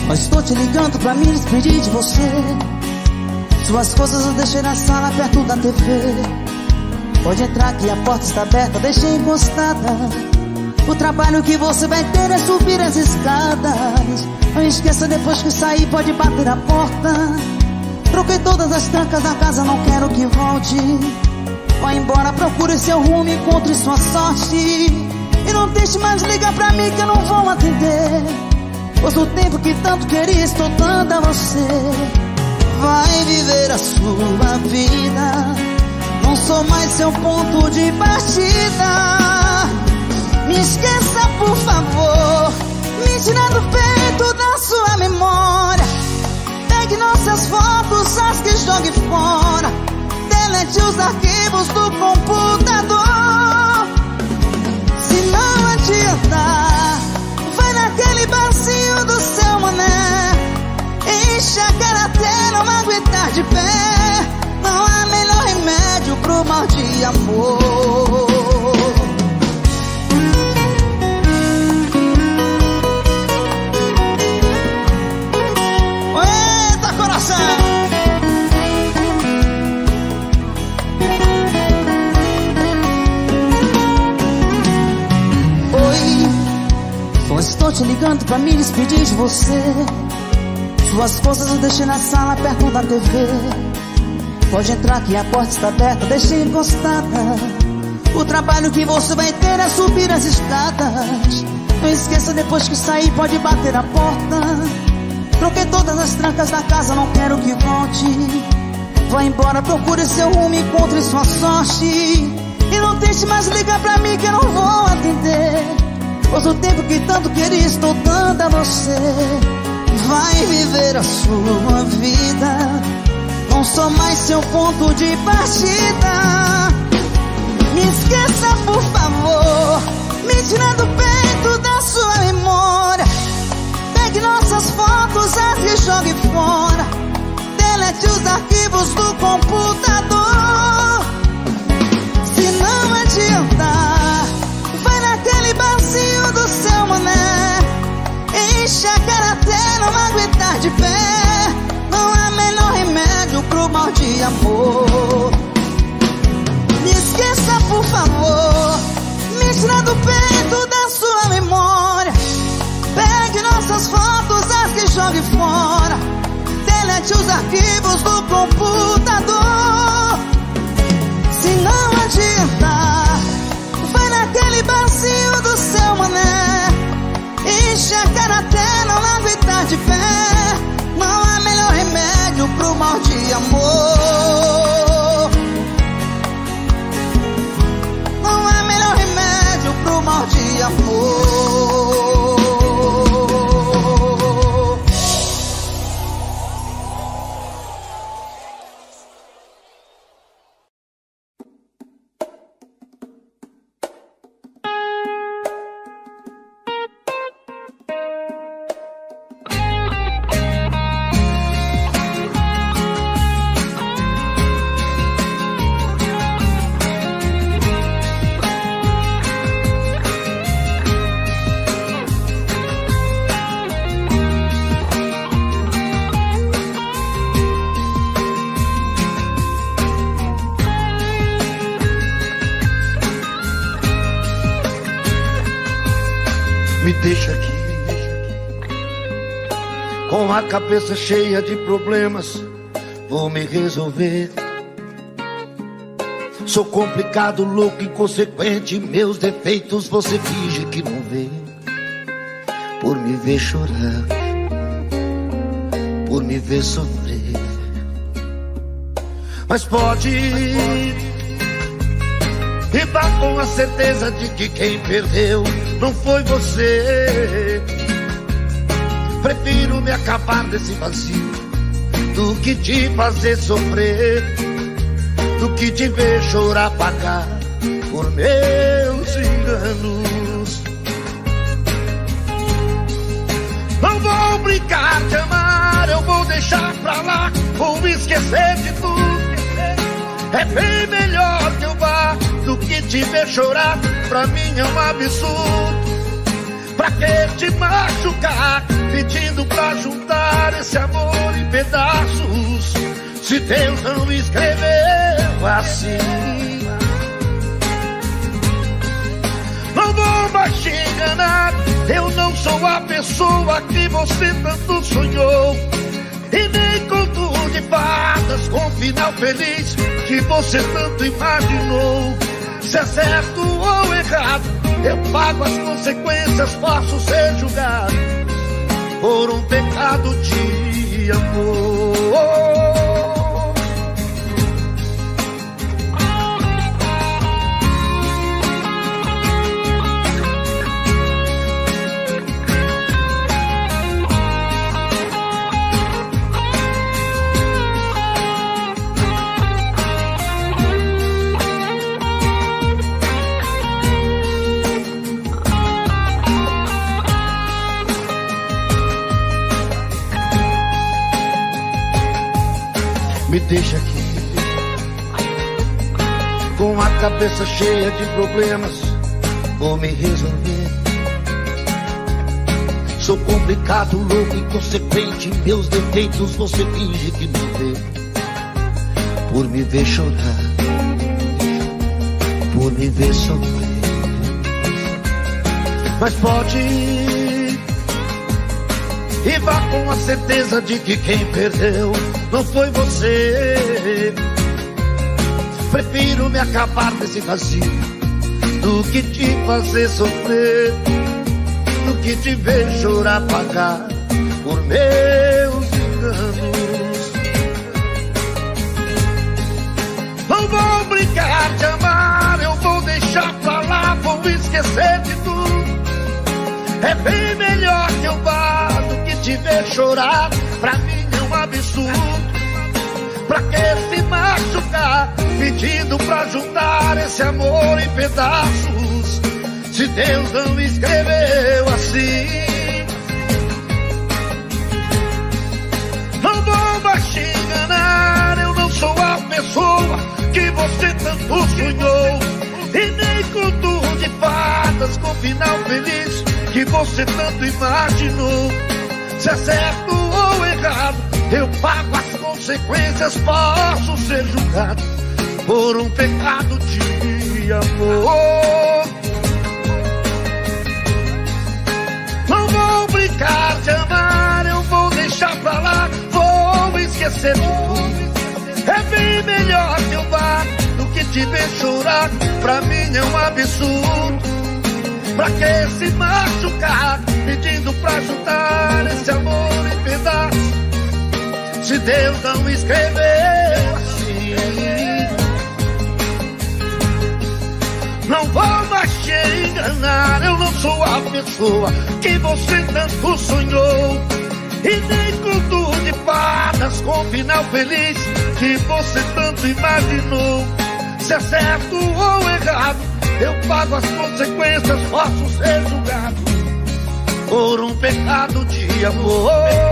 Mas estou te ligando pra me despedir de você. Suas coisas eu deixei na sala perto da TV. Pode entrar que a porta está aberta, deixei encostada. O trabalho que você vai ter é subir as escadas. Não esqueça, depois que sair pode bater a porta. Troquei todas as trancas da casa, não quero que volte. Vá embora, procure seu rumo, encontre sua sorte. E não deixe mais ligar pra mim que eu não vou atender. Pois o tempo que tanto queria estou dando a você. Vai viver a sua vida, não sou mais seu ponto de partida. Me esqueça, por favor, me tira do peito da sua memória. Pegue nossas fotos, as que jogue fora. Delete os arquivos do computador. Se não adiantar, vai naquele barzinho do seu mané. Enche a cara até não aguentar de pé. Não há melhor remédio pro mal de amor. Eita, coração! Oi, só estou te ligando pra me despedir de você. Suas coisas eu deixei na sala perto da TV. Pode entrar que a porta está aberta, deixei encostada. O trabalho que você vai ter é subir as escadas. Não esqueça, depois que sair pode bater a porta. Troquei todas as trancas da casa, não quero que volte. Vá embora, procure seu rumo, encontre sua sorte. E não deixe mais ligar pra mim que eu não vou atender. Pois o tempo que tanto queria estou dando a você. Vai viver a sua vida, não sou mais seu ponto de partida. Me esqueça, por favor, me tira do peito da sua memória. Pegue nossas fotos, as que jogue fora. Delete os arquivos do computador. Se não adiantar, vai naquele barzinho do seu mané. Enche a cara até não aguentar de pé. Não há melhor remédio pro mal de amor. Me esqueça, por favor, me tira do peito da sua memória. Pegue nossas fotos, as que jogue fora. Delete os arquivos do computador. Se não adiantar, vai naquele barzinho do seu mané. Enche a cara até não aguentar de pé. Não há melhor remédio pro mal de amor. Não há melhor remédio pro mal de amor. Me deixa aqui, com a cabeça cheia de problemas, vou me resolver. Sou complicado, louco, inconsequente, meus defeitos você finge que não vê. Por me ver chorar, por me ver sofrer. Mas pode e vá com a certeza de que quem perdeu não foi você. Prefiro me acabar desse vazio do que te fazer sofrer, do que te ver chorar, pagar por meus enganos. Não vou brincar de amar, eu vou deixar pra lá, vou esquecer de tudo. É bem melhor que eu vá do que te ver chorar, pra mim é um absurdo. Pra que te machucar, pedindo pra juntar esse amor em pedaços, se Deus não escreveu assim? Não vou mais te enganar, eu não sou a pessoa que você tanto sonhou, e nem conto de fadas com final feliz que você tanto imaginou. Se é certo ou errado, eu pago as consequências, posso ser julgado por um pecado de amor. Me deixa aqui, com a cabeça cheia de problemas, vou me resolver. Sou complicado, louco, inconsequente, meus defeitos você finge que não vê. Por me ver chorar, por me ver sofrer. Mas pode ir, e vá com a certeza de que quem perdeu não foi você. Prefiro me acabar nesse vazio do que te fazer sofrer, do que te ver chorar, pagar por meus enganos. Não vou brincar de amar, eu vou deixar pra lá, vou esquecer de tudo. É bem melhor que eu vá do que te ver chorar, pra mim é um absurdo. Pra que se machucar, pedindo pra juntar esse amor em pedaços, se Deus não escreveu assim? Não vou mais te enganar, eu não sou a pessoa que você tanto sonhou, e nem conto de fadas com final feliz que você tanto imaginou. Se é certo ou errado, eu pago as consequências, posso ser julgado por um pecado de amor. Não vou brincar de amar, eu vou deixar pra lá, vou esquecer de tudo. É bem melhor que eu vá do que te ver chorar, pra mim é um absurdo. Pra que se machucar, pedindo pra juntar esse amor em pedaços, se Deus não escreveu assim? Não vou mais te enganar, eu não sou a pessoa que você tanto sonhou, e nem conto de fadas com final feliz que você tanto imaginou. Se é certo ou errado, eu pago as consequências, posso ser julgado por um pecado de amor.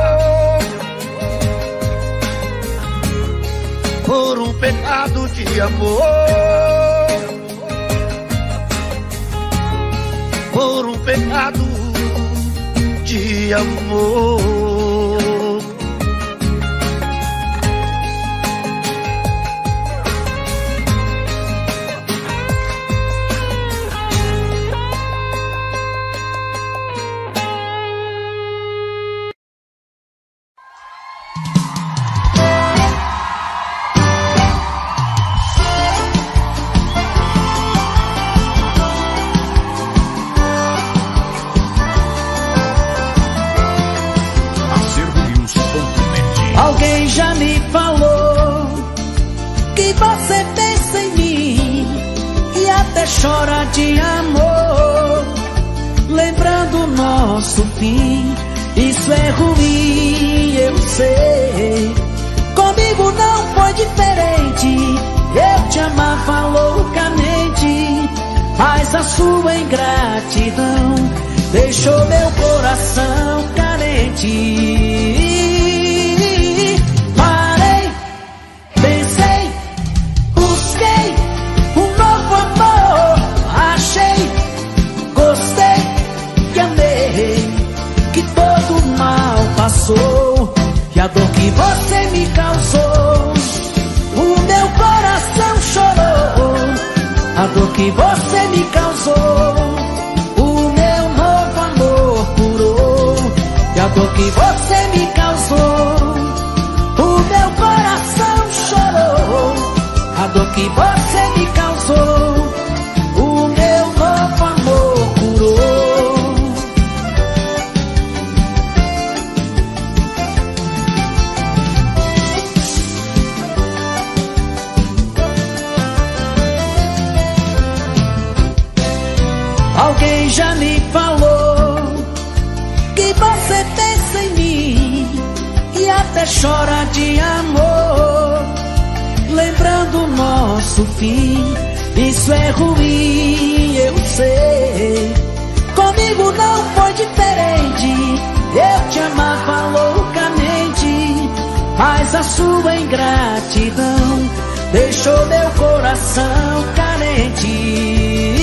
Por um pecado de amor. Por um pecado de amor. Alguém já me falou que você pensa em mim e até chora de amor, lembrando o nosso fim. Isso é ruim, eu sei. Comigo não foi diferente. Eu te amava loucamente, mas a sua ingratidão deixou meu coração carente. que você me causou, o meu novo amor curou. E a dor que você me causou, o meu coração chorou. A dor que você me causou, o meu novo amor curou. Alguém já me falou que você pensa em mim e até chora de amor, lembrando o nosso fim. Isso é ruim, eu sei. Comigo não foi diferente. Eu te amava loucamente, mas a sua ingratidão deixou meu coração carente.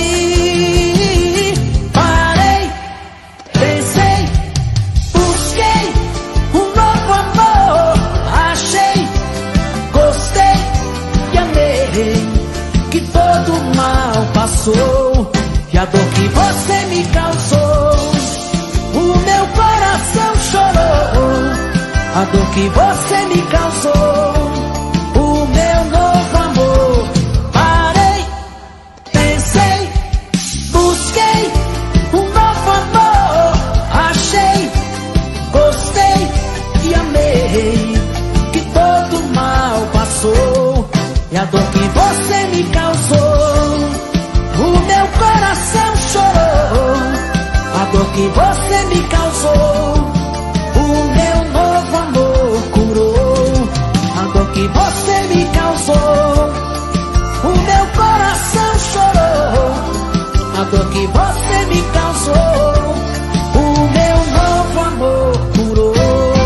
Parei, pensei, busquei um novo amor, achei, gostei e amei, que todo mal passou. E a dor que você me causou, o meu coração chorou. A dor que você me causou, o meu novo amor. Parei, pensei, busquei um novo amor, achei, gostei e amei, que todo mal passou. E a dor que você me causou, o meu coração chorou. A dor que você me causou, o meu novo amor curou. A dor que você me causou, o meu coração chorou. A dor que você me causou, o meu novo amor curou.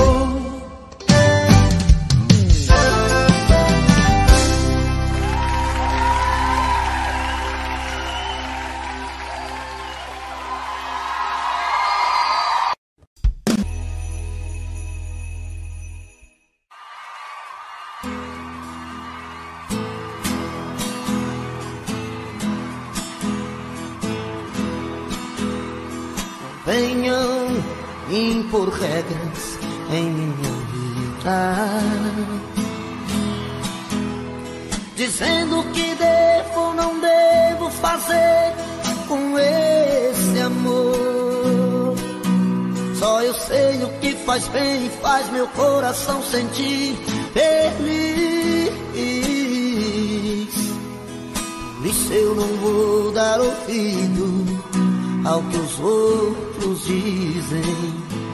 Venham impor regras em minha vida, dizendo que devo ou não devo fazer com esse amor. Só eu sei o que faz bem e faz meu coração sentir feliz. Por isso eu não vou dar ouvido ao que os outros dizem.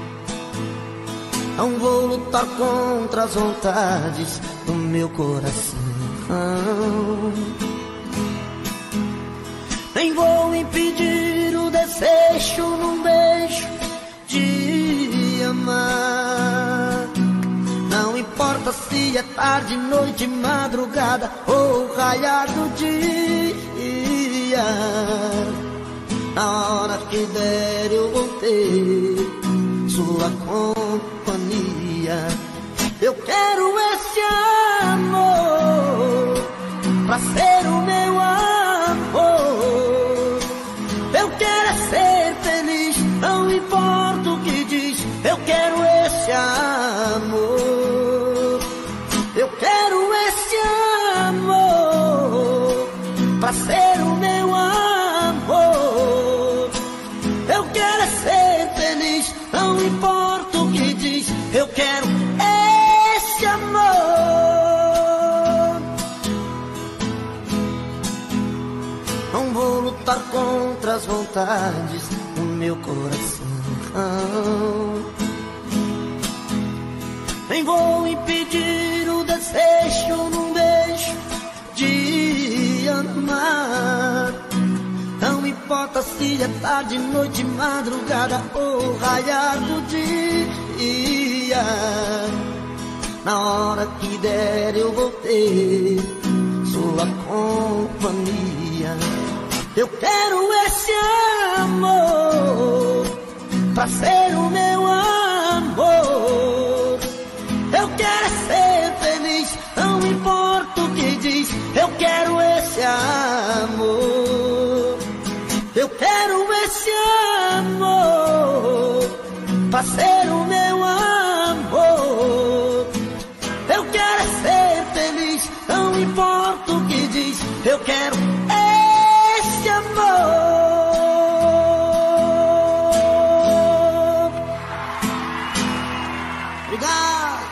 Não vou lutar contra as vontades do meu coração, nem vou impedir o desejo num beijo de amar. Não importa se é tarde, noite, madrugada ou raiar do dia, na hora que der eu vou ter sua companhia. Eu quero esse amor pra ser o meu amor. Eu quero é ser feliz, não importa o que diz. Eu quero esse amor. Eu quero esse amor pra ser o meu amor. Eu quero é ser feliz, não importa o que diz. Eu quero esse amor. Não vou lutar contra as vontades do meu coração, nem vou impedir o desejo num beijo de amar. Não importa se é tarde, noite, madrugada ou raiar do dia, na hora que der eu vou ter sua companhia. Eu quero esse amor pra ser o meu amor. Eu quero ser feliz, não importa o que diz. Eu quero esse amor. parceiro, meu amor. Eu quero é ser feliz, não importa o que diz. Eu quero esse amor. Obrigado.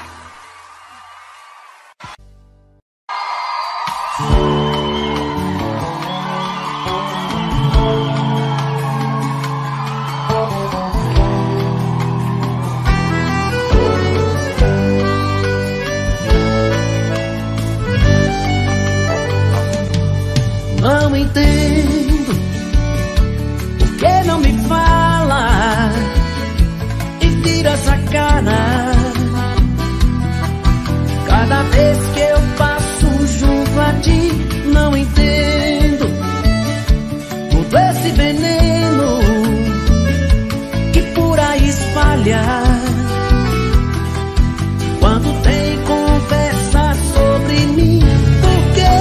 Não entendo por que não me fala e vira essa cara. Cada vez que eu passo junto a ti, não entendo todo esse veneno que por aí espalha. Quando tem conversa sobre mim, por quê?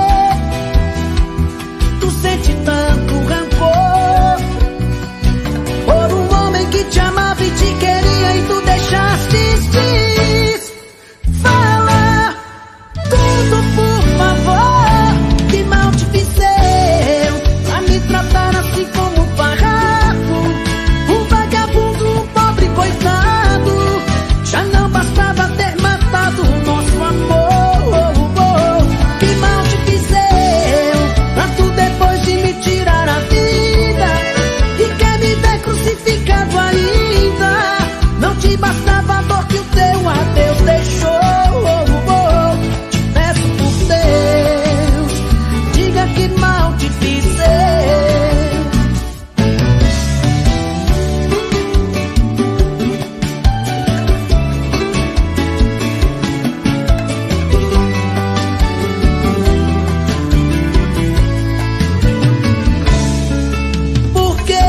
Sente tanto rancor por um homem que te amava e te queria e tu deixaste ir. Fala tudo, por favor. Que mal te fiz eu pra me tratar assim como um farrapo, um vagabundo, um pobre coitado. Já não bastava ter matado o nosso amor. Que mal te fiz eu pra tu depois de me tirar a vida e quer me ver crucificado ainda. Não te bastava a dor que o teu adeus deixou. Te peço por Deus, diga que mal te fiz eu. Por que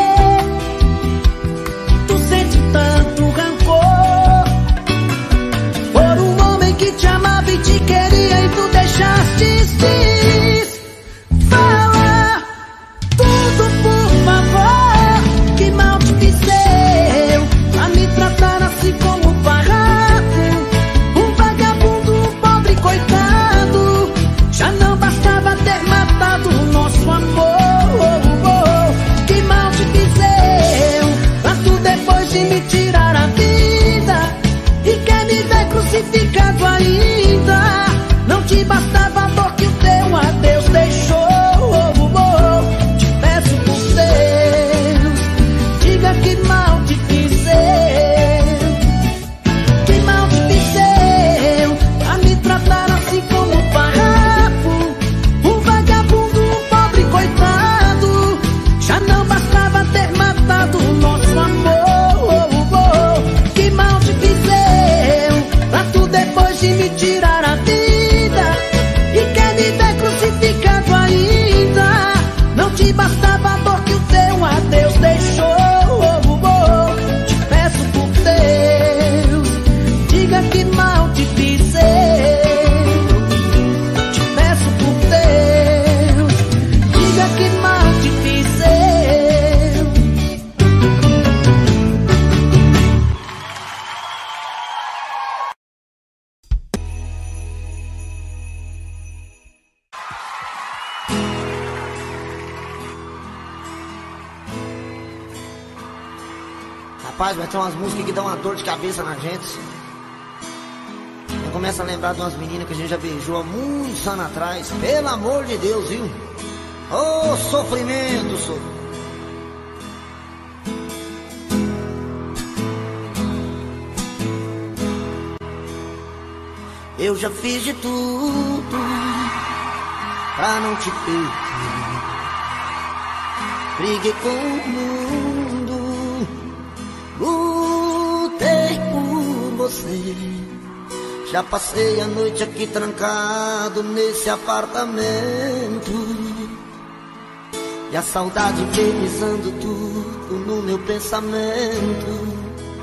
tu sente tanto rancor por um homem que te amava e te queria e tu deixaste ir? Fala tudo, por favor. Que mal te fiz eu pra me tratar assim como um farrapo, um vagabundo, um pobre coitado. Já não bastava ter matado o nosso amor. Que mal te fiz eu pra tu depois de me tirar a vida e quer me ver crucificado ainda. Não te bastava a dor que o teu adeus deixou. Te peço por Deus, diga que mal te fiz eu. Que mal te fiz eu pra me tratar assim como um farrapo, um vagabundo, um pobre coitado. Já não bastava ter matado o nosso amor. Que mal te fiz eu pra tu depois de me tirar a vida e quer me ver crucificado ainda. Não te bastava a dor que o teu adeus deixou. Te peço por Deus, diga que mal te fiz eu. Te peço por Deus, diga que mal te fiz eu. Rapaz, vai ter umas músicas que dão uma dor de cabeça na gente. Eu começo a lembrar de umas meninas que a gente já beijou há muitos anos atrás. Pelo amor de Deus, viu? Ô, sofrimento, sofrimento. Eu já fiz de tudo pra não te perder. Briguei com o mundo, lutei por você. Já passei a noite aqui trancado nesse apartamento, e a saudade infernizando tudo no meu pensamento.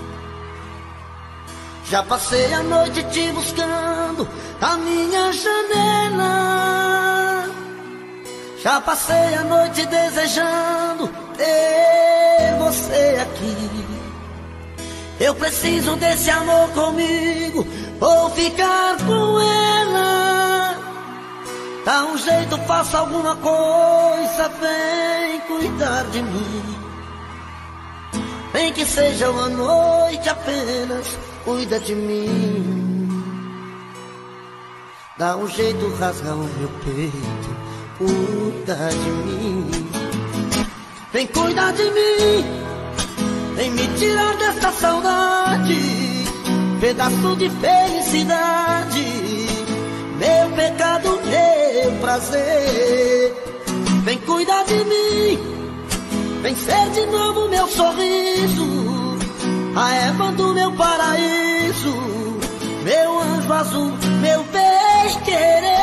Já passei a noite te buscando na minha janela. Já passei a noite desejando ter você aqui. Eu preciso desse amor comigo, vou ficar com ela. Dá um jeito, faça alguma coisa, vem cuidar de mim. Nem que seja uma noite apenas, cuida de mim. Dá um jeito, rasga o meu peito, cuida de mim. Vem cuidar de mim, vem me tirar dessa saudade, pedaço de felicidade, meu pecado, meu prazer. Vem cuidar de mim, vem ser de novo meu sorriso, a Eva do meu paraíso, meu anjo azul, meu bem-querer.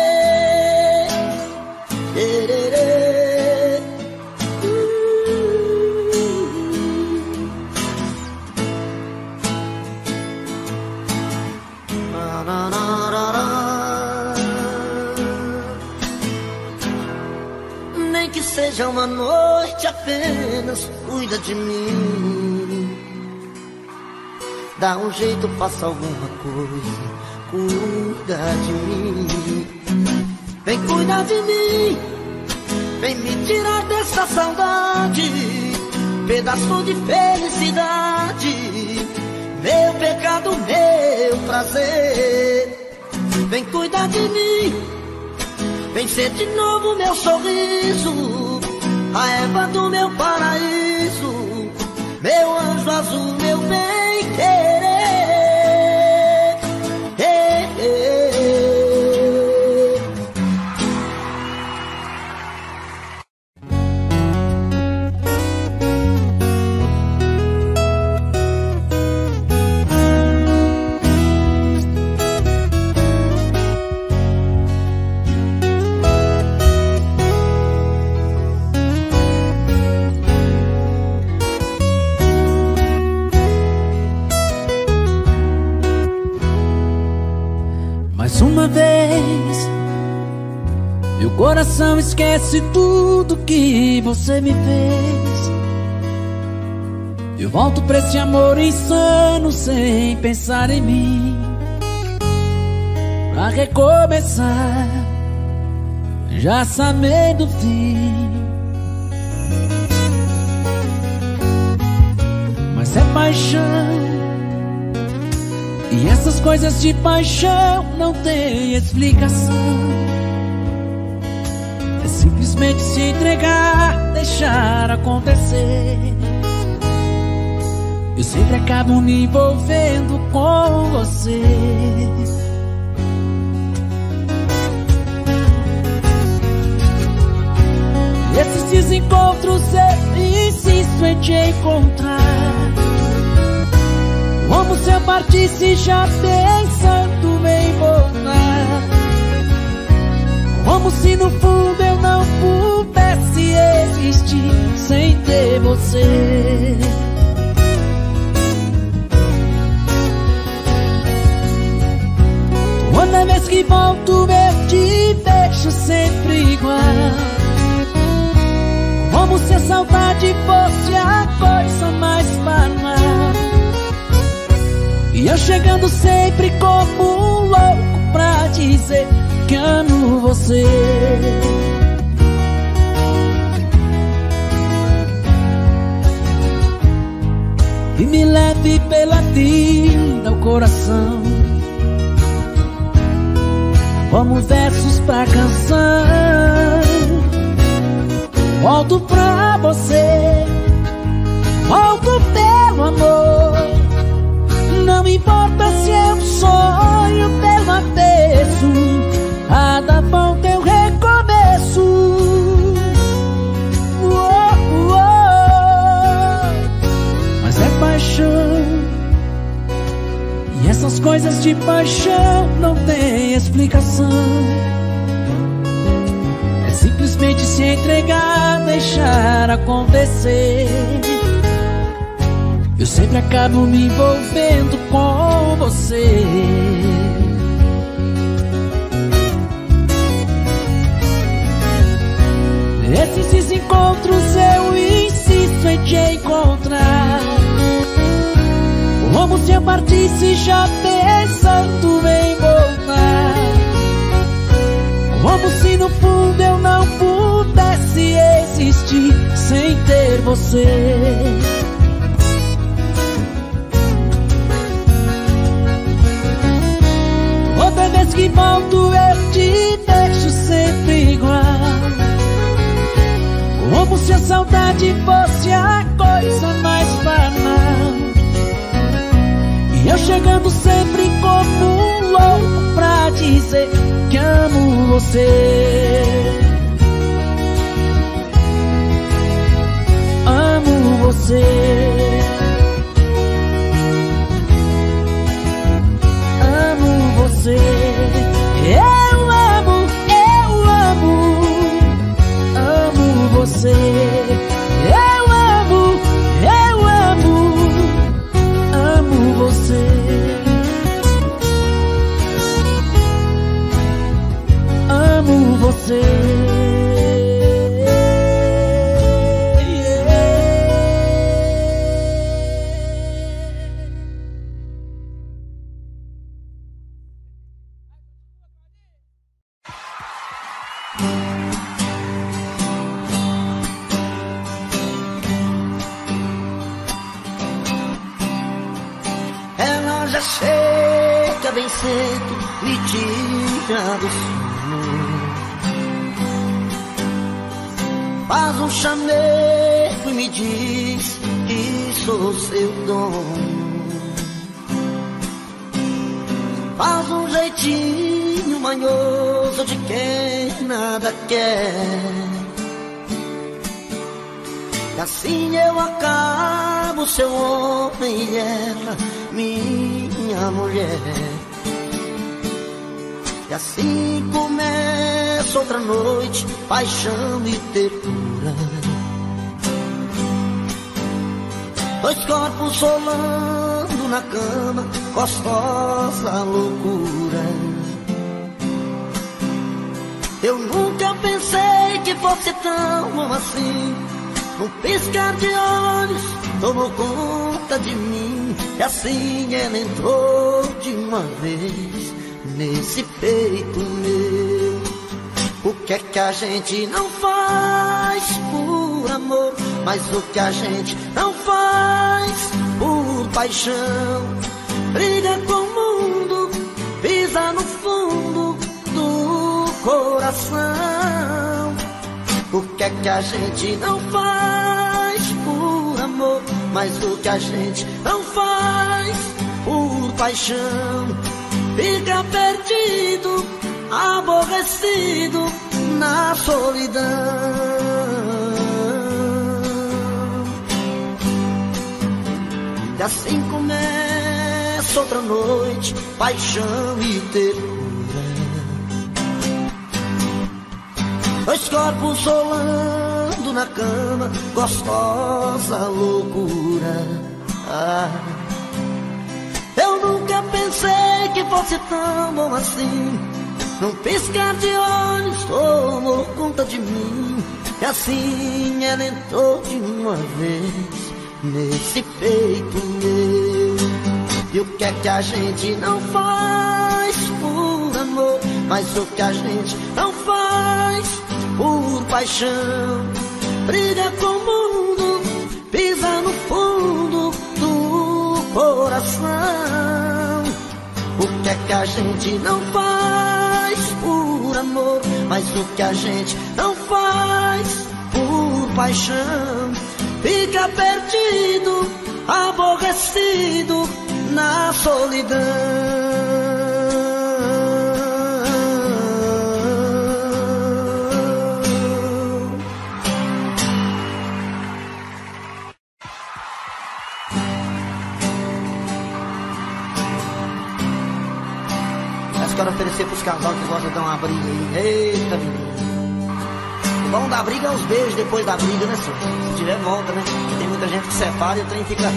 Nem que seja uma noite apenas, cuida de mim. Dá um jeito, faça alguma coisa, cuida de mim. Vem cuidar de mim, vem me tirar dessa saudade, pedaço de felicidade, meu pecado, meu prazer. Vem cuidar de mim, vem ser de novo meu sorriso, a Eva do meu paraíso, meu anjo azul, meu bem-querer. Uma vez, meu coração esquece tudo que você me fez. Eu volto pra esse amor insano sem pensar em mim, pra recomeçar, já sabendo do fim. Mas é paixão, e essas coisas de paixão não tem explicação. É simplesmente se entregar, deixar acontecer. Eu sempre acabo me envolvendo com você. Esses desencontros eu insisto em te encontrar. Como se eu partisse já pensando em voltar. Como se no fundo eu não pudesse existir sem ter você. Toda vez que volto eu te deixo sempre igual. Como se a saudade fosse a coisa mais banal. E eu chegando sempre como um louco pra dizer que amo você. E me leve pela vida o coração, como versos pra canção. Volto pra você, volto pelo amor. Não importa se é um sonho pelo avesso, a da volta eu recomeço. Mas é paixão, e essas coisas de paixão não tem explicação. É simplesmente se entregar, deixar acontecer. Eu sempre acabo me envolvendo com você. Esses desencontros eu insisto em te encontrar. partisse, já pensando em voltar. Como se no fundo eu não pudesse existir sem ter você. Toda vez que volto eu te deixo sempre igual, como se a saudade fosse a coisa mais banal. E eu chegando sempre como um louco pra dizer que amo você. Amo você. Amo você. Eu amo você. Eu amo você. Amo você. Ela já chega bem cedo, me tira do sono, faz um chamego e me diz que sou seu dono. Faz um jeitinho manhoso de quem nada quer, e assim eu acabo seu homem e ela minha mulher. E assim começa outra noite, paixão e ternura. Dois corpos solando na cama, gostosa loucura. Eu nunca pensei que fosse tão bom assim. Num piscar de olhos tomou conta de mim, e assim ela entrou de uma vez nesse peito meu. O que é que a gente não faz por amor, mas o que a gente não faz por paixão? Briga com o mundo, pisa no fundo do coração. O que é que a gente não faz por amor, mas o que a gente não faz por paixão? Fica perdido, aborrecido na solidão. E assim começa outra noite, paixão e ternura. Dois corpos rolando na cama, gostosa loucura. Eu nunca pensei que fosse tão bom assim. Num piscar de olhos tomou conta de mim, e assim ela entrou de uma vez nesse peito meu. E o que é que a gente não faz por amor, mas o que a gente não faz por paixão? Briga com o mundo, pisa no fundo do coração. O que é que a gente não faz por amor, mas o que a gente não faz por paixão? Fica perdido, aborrecido na solidão. Quero oferecer pros casal que gostam de dar uma briga aí. Eita, menino. O bom da briga é os beijos depois da briga, né, senhor? Se tiver volta, né? Porque tem muita gente que separa e o trem fica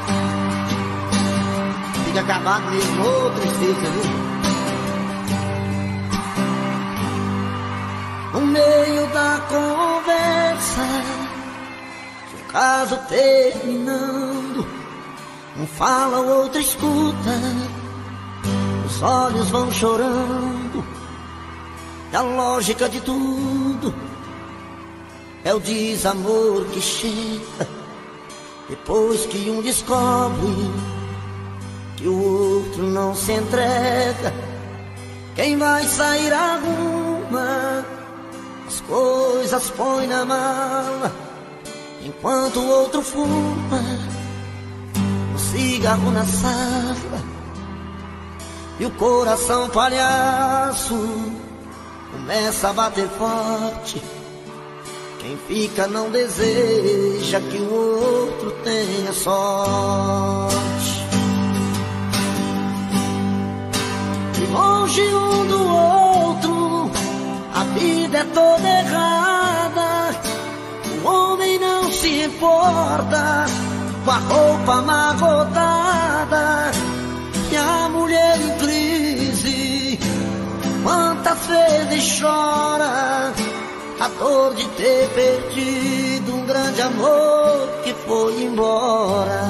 acabado mesmo. Ô, tristeza, viu? No meio da conversa, o caso terminando, Um fala, o outro escuta, os olhos vão chorando. E a lógica de tudo é o desamor que chega depois que um descobre que o outro não se entrega. Quem vai sair arruma, as coisas põe na mala, enquanto o outro fuma um cigarro na sala. E o coração palhaço começa a bater forte. Quem fica não deseja que o outro tenha sorte. E longe um do outro, a vida é toda errada. O homem não se importa com a roupa amarrotada. E a mulher em crise, quantas vezes chora a dor de ter perdido um grande amor que foi embora.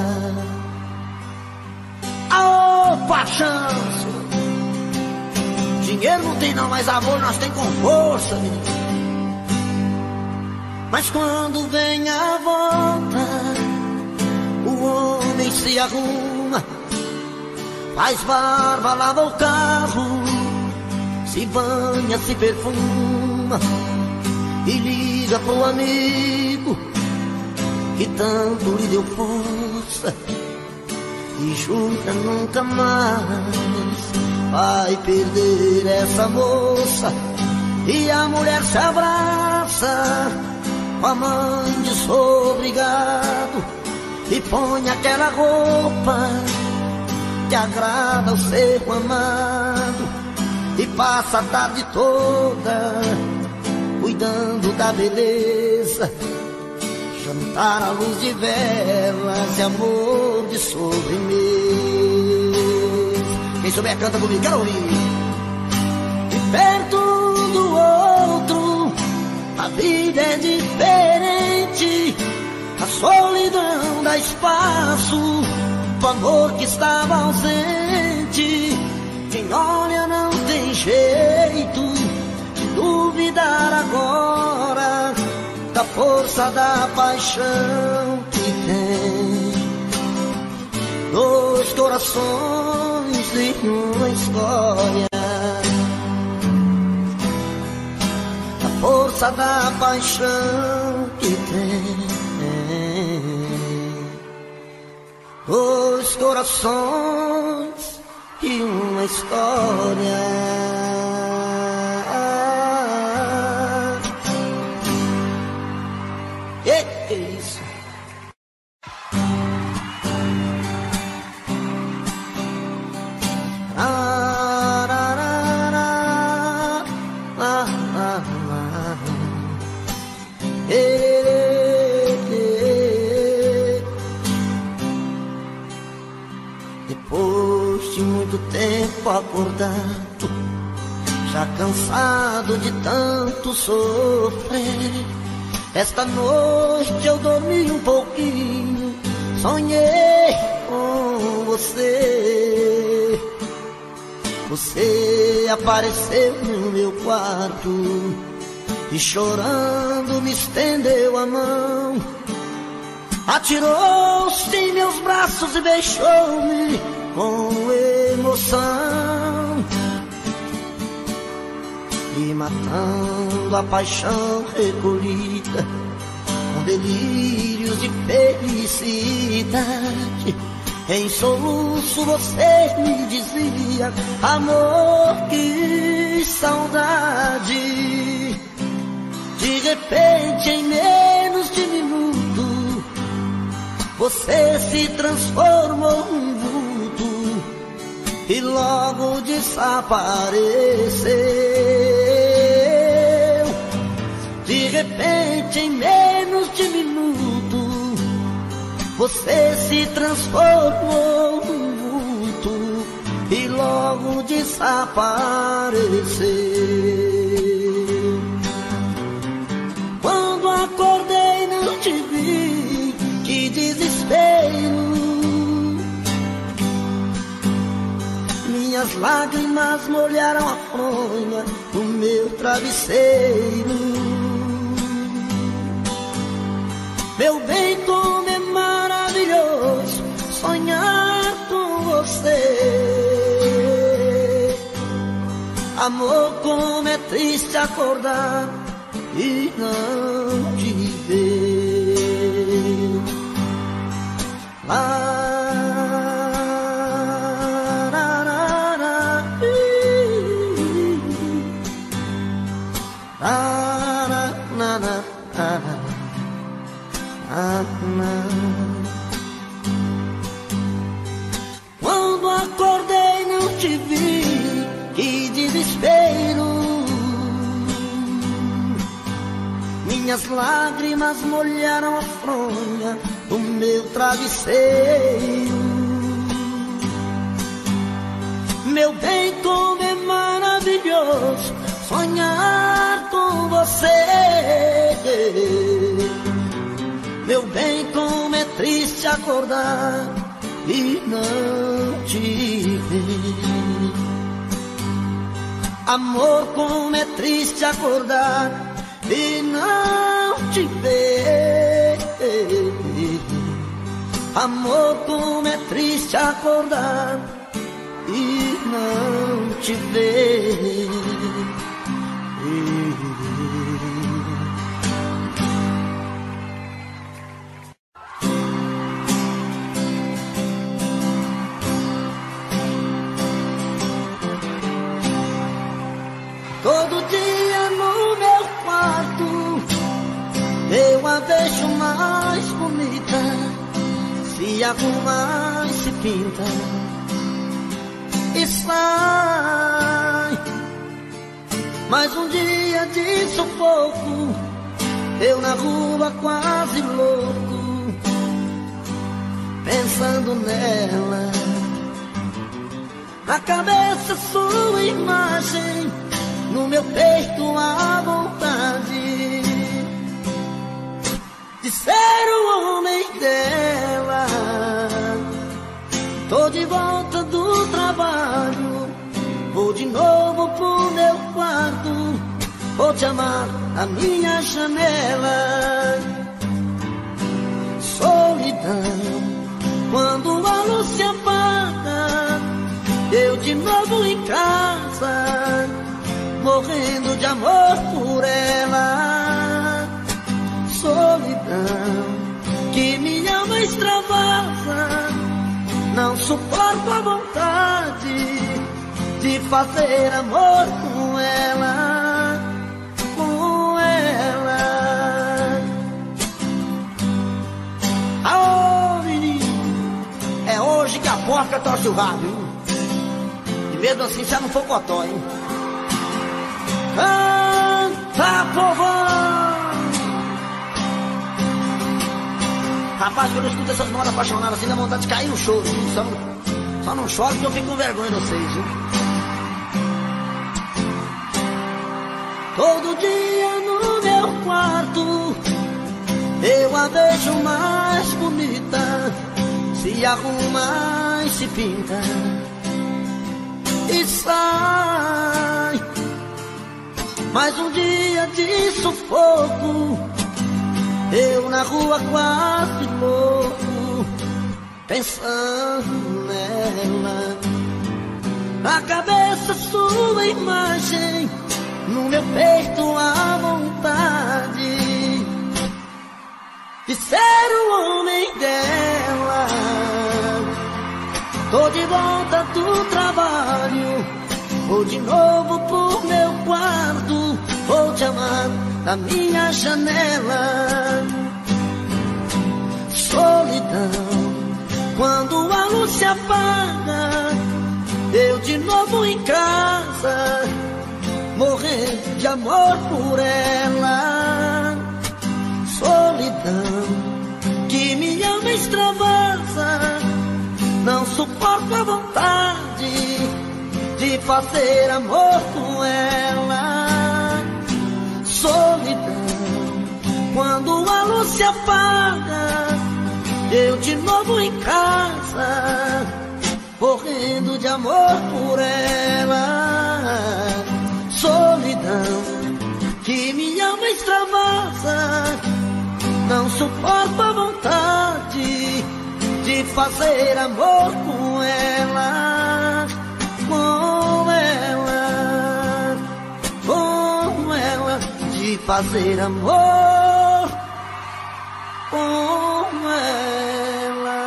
Aô, paixão! Dinheiro não tem não, mas amor nós tem com força, menino. Mas quando vem a volta, o homem se arruma, faz barba, lava o carro, se banha, se perfuma e liga pro amigo que tanto lhe deu força e jura nunca mais vai perder essa moça. E a mulher se abraça com a mãe de sou obrigado e põe aquela roupa que agrada ao ser amado e passa a tarde toda cuidando da beleza, jantar à luz de velas e amor de sobremesa. Quem souber canta comigo, quero ouvir. E perto do outro a vida é diferente, a solidão dá espaço pro amor que estava ausente. Quem olha não tem jeito de duvidar agora da força da paixão que tem. Dois corações de uma história, a força da paixão que tem. Dois corações e uma história. Que isso? Depois de muito tempo acordado, já cansado de tanto sofrer, esta noite eu dormi um pouquinho, sonhei com você. Você apareceu no meu quarto e chorando me estendeu a mão, atirou-se em meus braços e beijou-me com emoção. E matando a paixão recolhida, com delírios de felicidade, em soluço você me dizia: amor, que saudade. De repente, em menos de minuto, você se transformou num vulto e logo desapareceu. De repente, em menos de minuto, você se transformou num vulto e logo desapareceu. Quando acordei não te vi, que desespero. Minhas lágrimas molharam a fronha do meu travesseiro. Meu bem, como é maravilhoso sonhar com você. Amor, como é triste acordar e não te ver. Quando acordei não te vi, que desespero. Minhas lágrimas molharam a fronha do meu travesseiro. Meu bem, como é maravilhoso sonhar com você. Meu bem, como é triste acordar e não te ver. Amor, como é triste acordar e não te ver. Amor, como é triste acordar e não te ver. Todo dia no meu quarto eu a vejo mais bonita, se arruma e se pinta e sai. Mais um dia de sufoco, eu na rua quase louco, pensando nela. Na cabeça sua imagem, no meu peito a vontade de ser o homem dela. Tô de volta do trabalho, vou de novo pro meu quarto, vou te amar na minha janela. Solidão, quando a luz se apaga, eu de novo em casa, morrendo de amor por ela. Solidão, que minha alma extravasa, não suporto a vontade de fazer amor com ela, com ela. Aô, menino, é hoje que a porca torce o rabo, hein? E mesmo assim já não for cotó, hein? Canta, povão! Rapaz, quando eu escuto essas modas apaixonadas assim, dá vontade de cair no choro, viu? Só não choro porque eu fico com vergonha de vocês, viu? Todo dia no meu quarto eu a vejo mais bonita, se arruma e se pinta e sai. Mais um dia de sufoco, eu na rua quase louco, pensando nela. Na cabeça sua imagem, no meu peito a vontade de ser o homem dela. Tô de volta do trabalho, vou de novo pro meu quarto, vou te amar na minha janela. Solidão, quando a luz se apaga, eu de novo em casa, morrendo de amor por ela. Solidão, que minha alma extravasa, não suporto a vontade de fazer amor com ela. Solidão, quando a luz se apaga, eu de novo em casa, morrendo de amor por ela. solidão que minha alma extravasa. Não suporto a vontade de fazer amor com ela, com ela, com ela, de fazer amor com ela.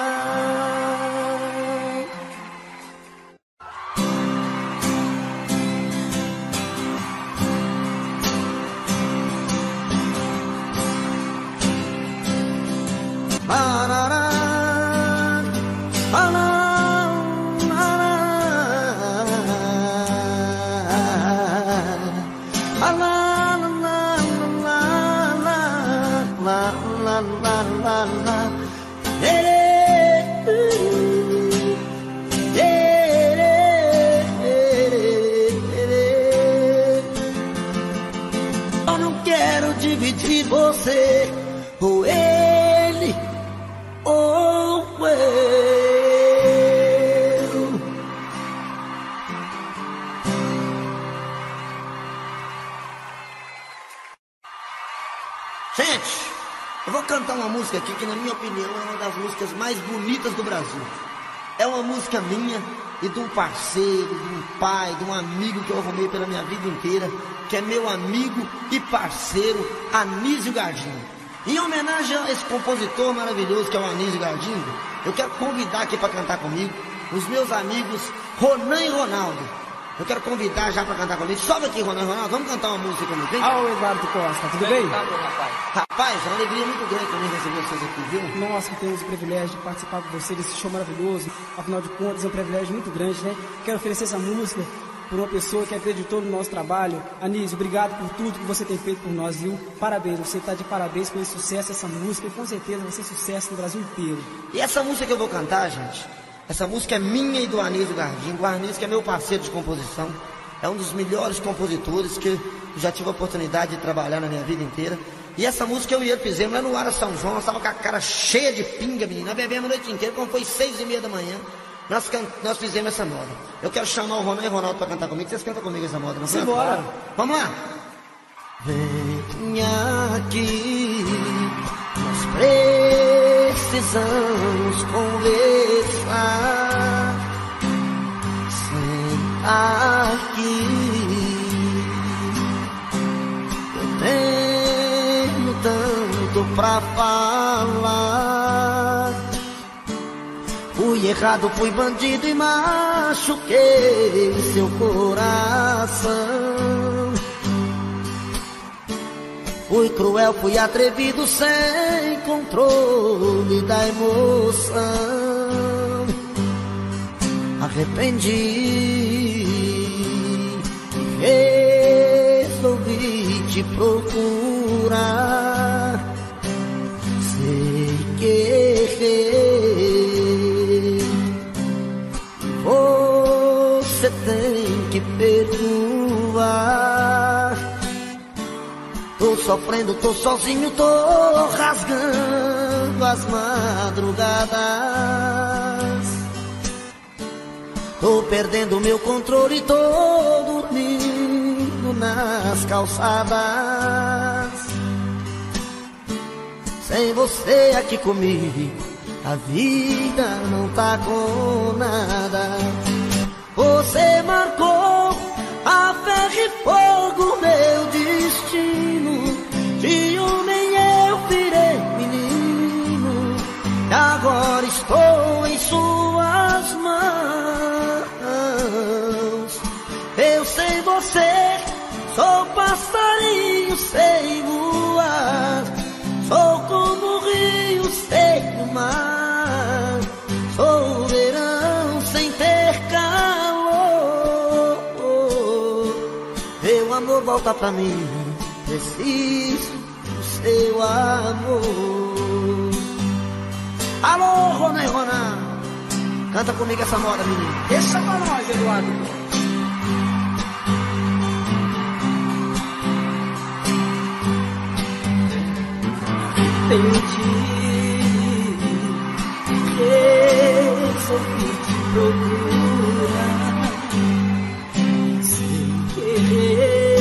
Eu não quero dividir você ou ele ou eu. Gente, eu vou cantar uma música aqui que, na minha opinião, é uma das músicas mais bonitas do Brasil. É uma música minha e de um parceiro, de um pai, de um amigo que eu arrumei pela minha vida inteira, que é meu amigo e parceiro, Anísio Gardinho. Em homenagem a esse compositor maravilhoso que é o Anísio Gardinho, eu quero convidar aqui para cantar comigo os meus amigos Ronan e Ronaldo. Eu quero convidar já para cantar comigo. Sobe aqui, Ronan e Ronaldo, vamos cantar uma música comigo, hein? Alô, Eduardo Costa, tudo bem? Rapaz, é uma alegria muito grande também receber vocês aqui, viu? Nós que temos o privilégio de participar com você desse show maravilhoso. Afinal de contas, é um privilégio muito grande, né? Quero oferecer essa música por uma pessoa que acreditou no nosso trabalho. Anísio, obrigado por tudo que você tem feito por nós, viu? Parabéns, você está de parabéns por esse sucesso, essa música, e com certeza vai ser sucesso no Brasil inteiro. E essa música que eu vou cantar, gente, essa música é minha e do Anísio Gardinho. O Anísio, que é meu parceiro de composição, é um dos melhores compositores que eu já tive a oportunidade de trabalhar na minha vida inteira. E essa música eu e ele fizemos lá no Ara São João. Nós estávamos com a cara cheia de pinga, menina. Nós bebemos a noite inteira, quando foi 6h30 da manhã. Nós fizemos essa moda. Eu quero chamar o Ronan e o Ronaldo para cantar comigo. Vocês cantam comigo essa moda, não? Simbora! Vamos lá! Venha aqui, nós precisamos conversar. Senta aqui, eu tenho tanto pra falar. Fui errado, fui bandido e machuquei seu coração. Fui cruel, fui atrevido, sem controle da emoção. Arrependi, resolvi te procurar. Sei que errei, você tem que perdoar. Tô sofrendo, tô sozinho, tô rasgando as madrugadas. Tô perdendo meu controle, tô dormindo nas calçadas. Sem você aqui comigo, a vida não tá com nada. Você marcou a ferro e fogo meu destino. De homem eu virei menino, e agora estou em suas mãos. Eu sem você sou passarinho sem voar. Sou como o rio sem o mar. Sou verão sem ter calor. Meu amor, volta pra mim, preciso do seu amor. Alô, Ronan e Ronan, canta comigo essa moda, menino. Deixa pra nós, Eduardo. Entendi, resolvi te procurar. Sem querer,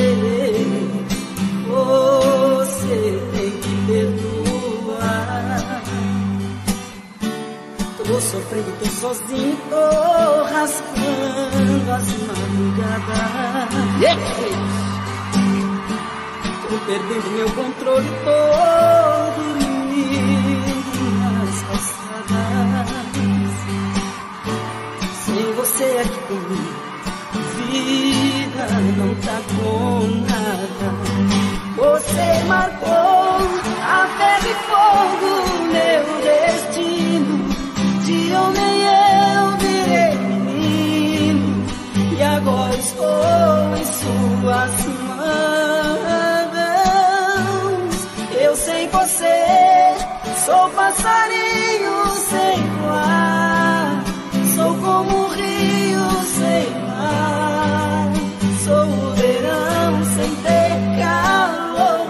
sozinho tô raspando as madrugadas. Tô perdendo meu controle, tô dormindo nas calçadas. Sem você aqui comigo, vida não tá com nada. Você marcou a ferro e fogo, meu destino. De homem eu virei menino, e agora estou em suas mãos. Eu sem você sou passarinho sem voar, sou como um rio sem mar, sou o verão sem ter calor.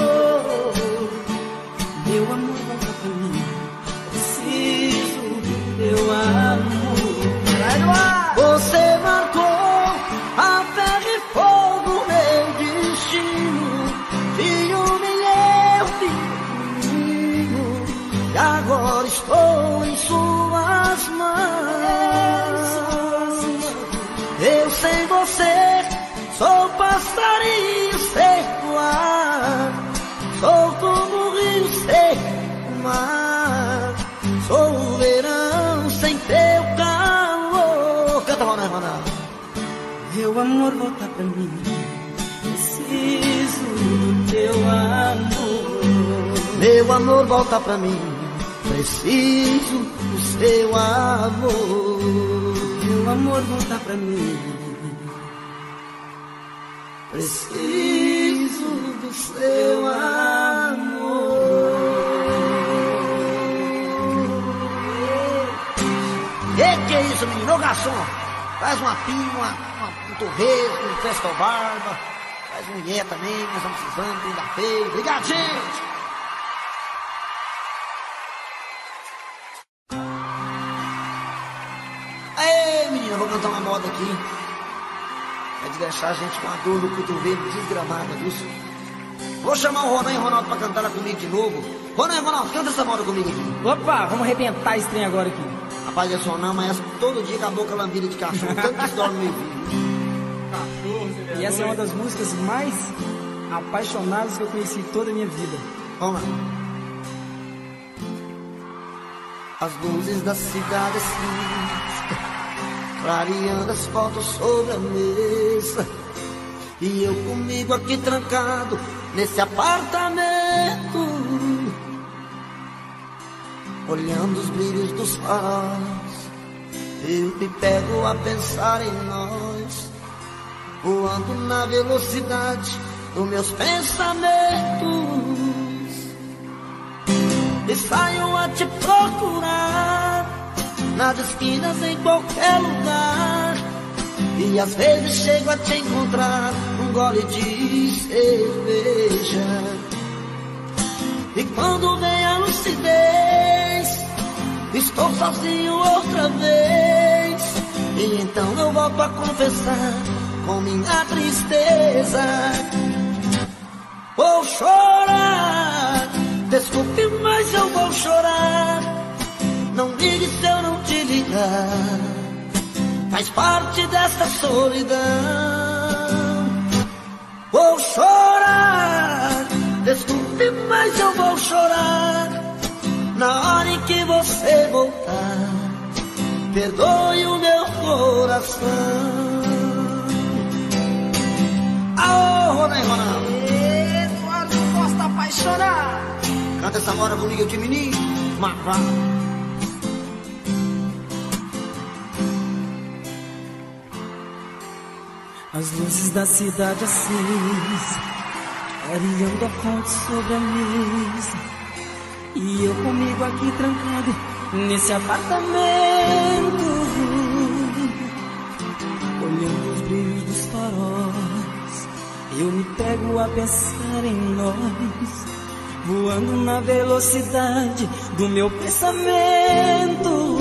Meu amor, volta pra mim, preciso do teu amor. Vai no ar! Você marcou a ferro e fogo, meu destino. De homem eu fui menino, e agora estou em suas mãos. Eu sem você sou passarinho sem voar, sou como o rio sem o mar, sou o verão sem teu calor. Canta, Ronaldo. Meu amor, volta pra mim, preciso do teu amor. Meu amor, volta pra mim, preciso do seu amor. Meu amor, volta pra mim, preciso do seu amor. Que é isso, menino? Ô garçom, faz uma pinha, um torresmo, um festa barba, faz um mulher também, nós estamos precisando, ainda feio. Obrigado, gente! Ei, menino, eu vou cantar uma moda aqui. É de deixar a gente com a dor no cotovelo desgramada, viu? Vou chamar o Ronan e o Ronaldo pra cantar comigo de novo. Ronan e Ronaldo, canta essa moda comigo aqui. Opa, vamos arrebentar esse trem agora aqui. Rapaz, eu sou não, mas todo dia com a boca lambida de cachorro, tanto que dorme no meu filho. E essa é uma das músicas mais apaixonadas que eu conheci toda a minha vida. Vamos lá. As luzes da cidade assim, clareando as fotos sobre a mesa, e eu comigo aqui trancado nesse apartamento, olhando os brilhos dos faróis. Eu me pego a pensar em nós, voando na velocidade dos meus pensamentos, e saio a te procurar nas esquinas, em qualquer lugar. E às vezes chego a te encontrar um gole de cerveja. E quando vem a lucidez, estou sozinho outra vez. E então eu volto a confessar com minha tristeza. Vou chorar, desculpe, mas eu vou chorar. Não ligue se eu não te ligar, faz parte dessa solidão. Vou chorar, desculpe, mas eu vou chorar. Na hora em que você voltar, perdoe o meu coração. Aô, Ronaldo, Ronaldo. Eduardo Costa apaixonado. Canta essa moda comigo de menino, Marvá. As luzes da cidade acesa, clareando a fonte sobre a mesa, e eu comigo aqui trancado nesse apartamento, olhando os brilhos dos faróis. Eu me pego a pensar em nós, voando na velocidade do meu pensamento,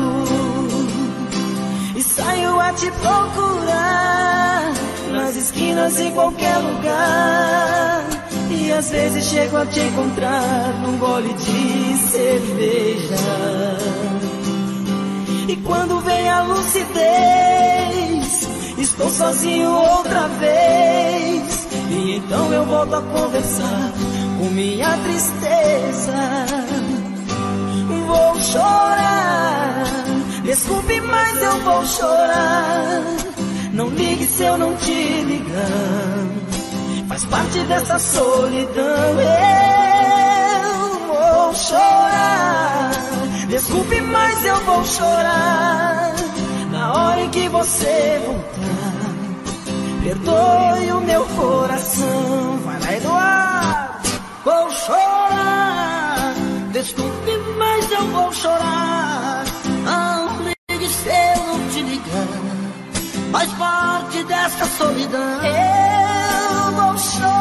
e saio a te procurar nas esquinas, em qualquer lugar. E às vezes chego a te encontrar num gole de cerveja. E quando vem a lucidez, estou sozinho outra vez. E então eu volto a conversar com minha tristeza. Vou chorar, desculpe, mas eu vou chorar. Não ligue se eu não te ligar, faz parte dessa solidão. Eu vou chorar, desculpe, mas eu vou chorar. Na hora em que você voltar, perdoe o meu coração. Vai lá, Eduardo. Vou chorar, desculpe, mas eu vou chorar. Não ligue se eu não te ligar, faz parte dessa solidão. Eu vou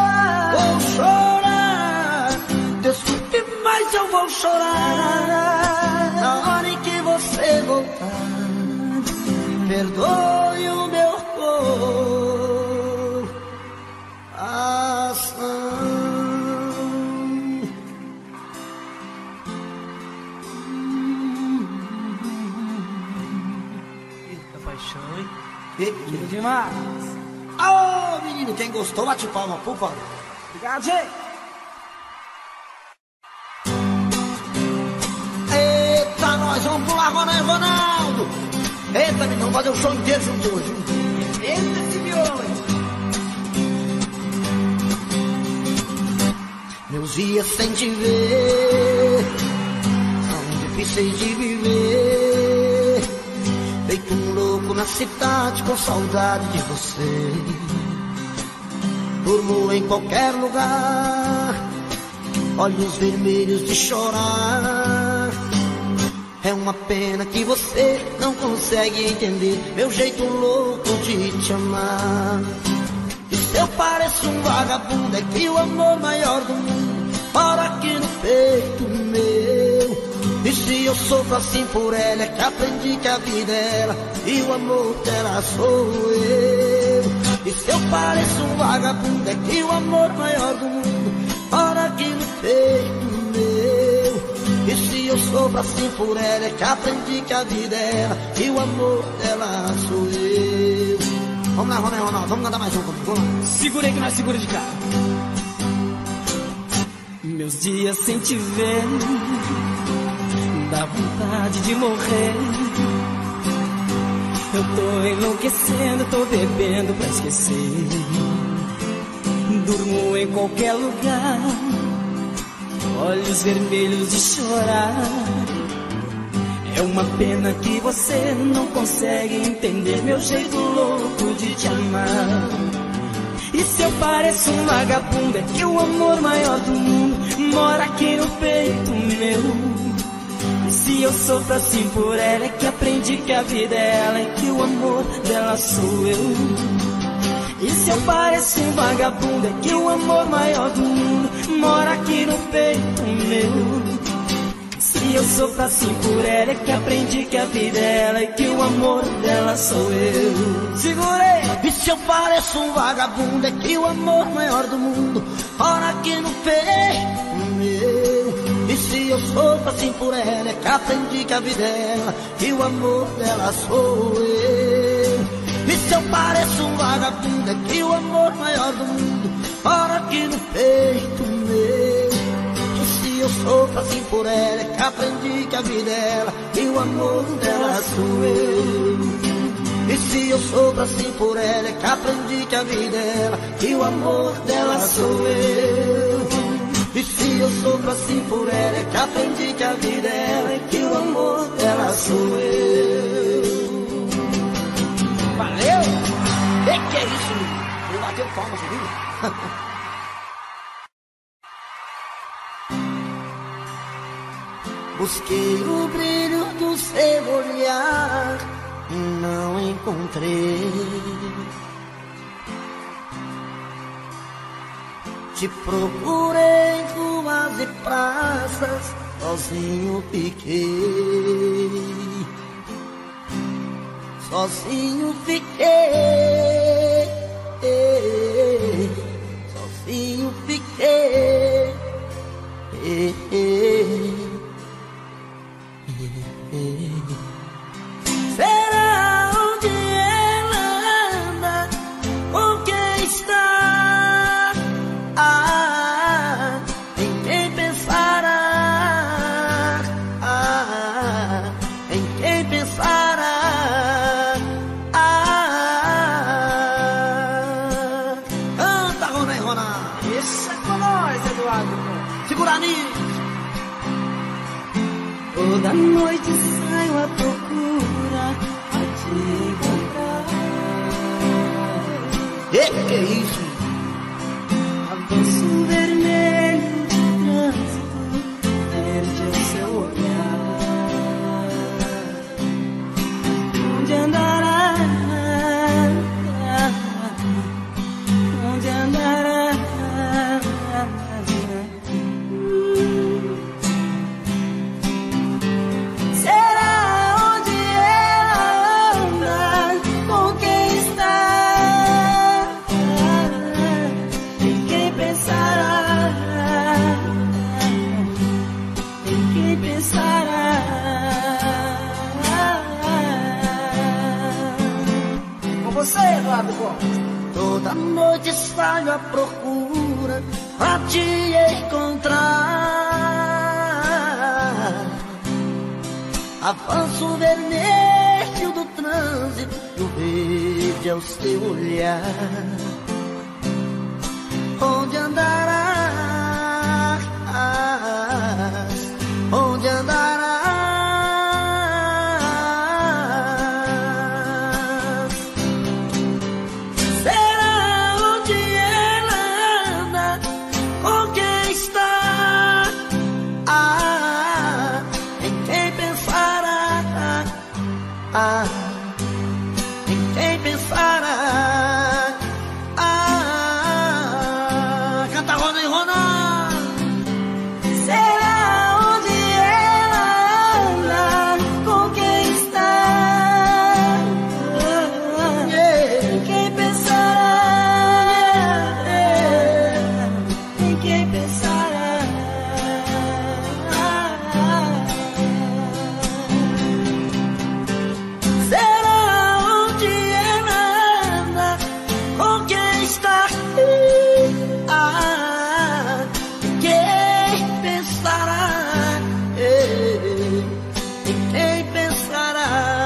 chorar, desculpe, mas eu vou chorar. Na hora em que você voltar, perdoe o meu coração. Eita paixão, hein? Que demais. Ô, menino, quem gostou, bate palma, por favor. Obrigado, gente. Eita, nós vamos pular, Ronaldo. Eita, menino, vamos fazer o show inteiro junto hoje. Eita, esse violão. Meus dias sem te ver são difíceis de viver, feito um louco na cidade com saudade de você. Durmo em qualquer lugar, olhos vermelhos de chorar. É uma pena que você não consegue entender meu jeito louco de te amar. E se eu pareço um vagabundo, é que o amor maior do mundo mora aqui no peito meu. E se eu sofro assim por ela, é que aprendi que a vida é ela e o amor dela sou eu. E se eu pareço um vagabundo, é que o amor maior do mundo mora aqui no peito meu. E se eu sofro assim por ela, é que aprendi que a vida é ela e o amor dela sou eu. Vamos lá, Ronaldo, vamos cantar mais um comigo. Segurei que nós segura de cá. Meus dias sem te ver, dá vontade de morrer. Eu tô enlouquecendo, tô bebendo pra esquecer. Durmo em qualquer lugar, olhos vermelhos de chorar. É uma pena que você não consegue entender meu jeito louco de te amar. E se eu pareço um vagabundo, é que o amor maior do mundo mora aqui no peito meu. E se eu sofro assim por ela, é que aprendi que a vida é ela e que o amor dela sou eu. E se eu pareço um vagabundo, é que o amor maior do mundo mora aqui no peito meu. Se eu sofro assim por ela, é que aprendi que a vida é ela e que o amor dela sou eu. Segurei! E se eu pareço um vagabundo, é que o amor maior do mundo mora aqui no peito meu. E se eu sofro assim por ela, é que aprendi que a vida é ela e o amor dela sou eu. E se eu pareço um vagabundo, é que o amor maior do mundo mora aqui no peito meu. Eu sofro assim por ela, é que aprendi que a vida é ela e o amor dela sou eu. E se eu sofro assim por ela, é que aprendi que a vida é ela e o amor dela sou eu. E se eu sofro assim por ela, é que aprendi que a vida é ela e que o amor dela sou eu. Valeu! Que é isso, menino? Ele bateu palma, você viu? Busquei o brilho do seu olhar e não encontrei. Te procurei em ruas e praças, sozinho fiquei. Sozinho fiquei. Sozinho fiquei. Toda noite saio à procura a te encontrar. Que é isso? Avanço vermelho de trânsito, verde é o seu olhar. Onde andará? Onde andará? Será onde ela anda? Com quem está? Em quem pensará? Em quem pensará? Com você, Eduardo Gomes. Toda noite saio à procura pra te encontrar. Avanço vermelho do trânsito, o verde é o seu olhar. Onde andarás? Onde andarás? Será onde ela anda? Com quem está? Em quem pensará? Em quem pensará? Canta Rona e Rona. Será onde ela anda? Com quem está? Em quem pensará? Em quem pensará? Será onde ela anda? Com quem está? Quem pensará? Quem pensará?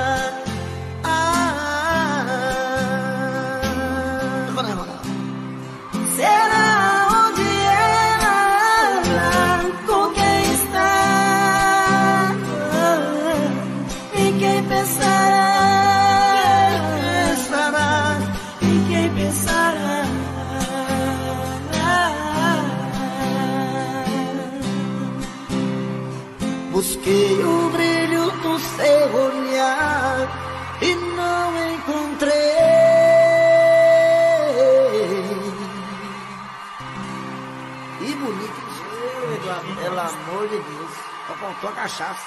Será onde ela anda? Com quem está? Em quem pensará? Em quem pensará? Busquei o brilho do seu olhar e não encontrei. Que bonito isso, Eduardo. Pelo amor de Deus. Só faltou a cachaça.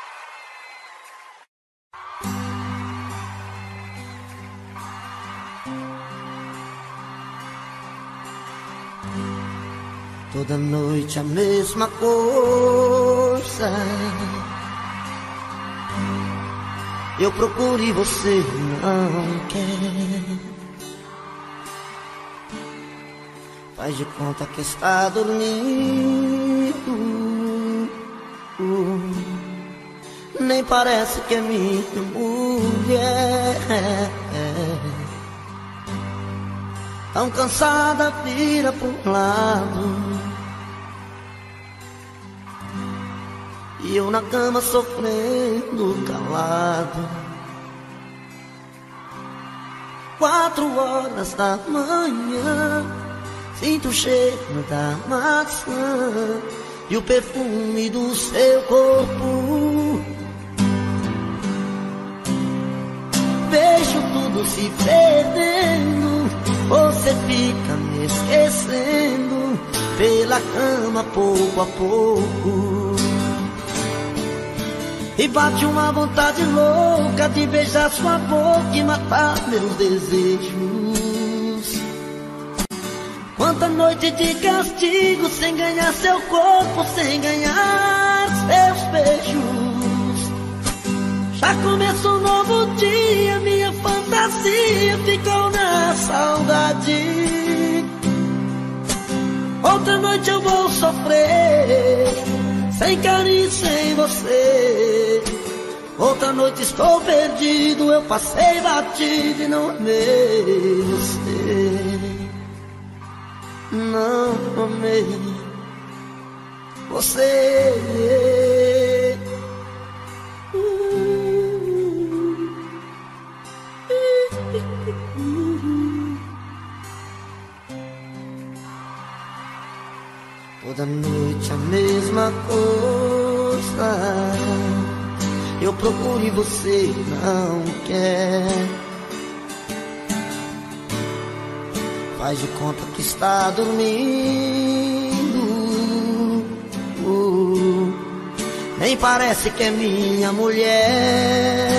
Toda noite a mesma coisa. Eu procuro e você não quer. Faz de conta que está dormindo. Nem parece que é minha mulher. Tão cansada, vira pro lado. E eu na cama sofrendo calado. 4 horas da manhã, sinto o cheiro da maçã e o perfume do seu corpo. Vejo tudo se perdendo, você fica me esquecendo pela cama pouco a pouco. E bate uma vontade louca de beijar sua boca e matar meus desejos. Quanta noite de castigo sem ganhar seu corpo, sem ganhar seus beijos. Já começou um novo dia, minha fantasia ficou na saudade. Outra noite eu vou sofrer, sem carinho, sem você. Outra noite estou perdido, eu passei batido e não amei você. Não amei você. amor e você não quer. Faz de conta que está dormindo, nem parece que é minha mulher.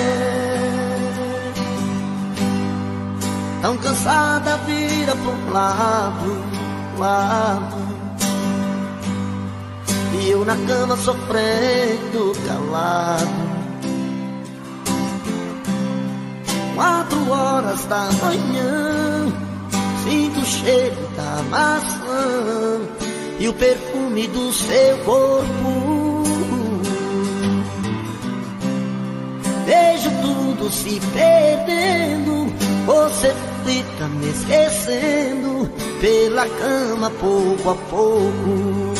Tão cansada, vira pro lado, e eu na cama sofrendo calado. 4 horas da manhã, sinto o cheiro da maçã e o perfume do seu corpo. Vejo tudo se perdendo, você fica me esquecendo pela cama pouco a pouco.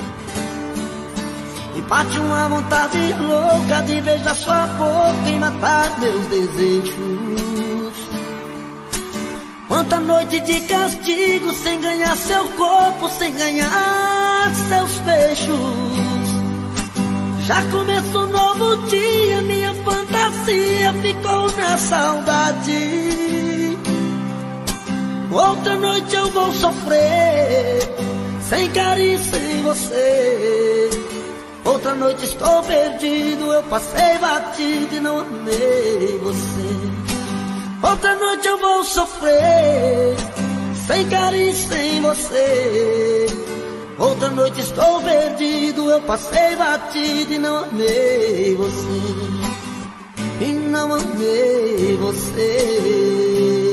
E bate uma vontade louca de beijar sua boca e matar meus desejos. Quanta noite de castigo sem ganhar seu corpo, sem ganhar seus beijos. Já começou um novo dia, minha fantasia ficou na saudade. Outra noite eu vou sofrer, sem carinho, sem você. Outra noite estou perdido, eu passei batido e não amei você. Outra noite eu vou sofrer, sem carinho, sem você. Outra noite estou perdido, eu passei batido e não amei você. E não amei você.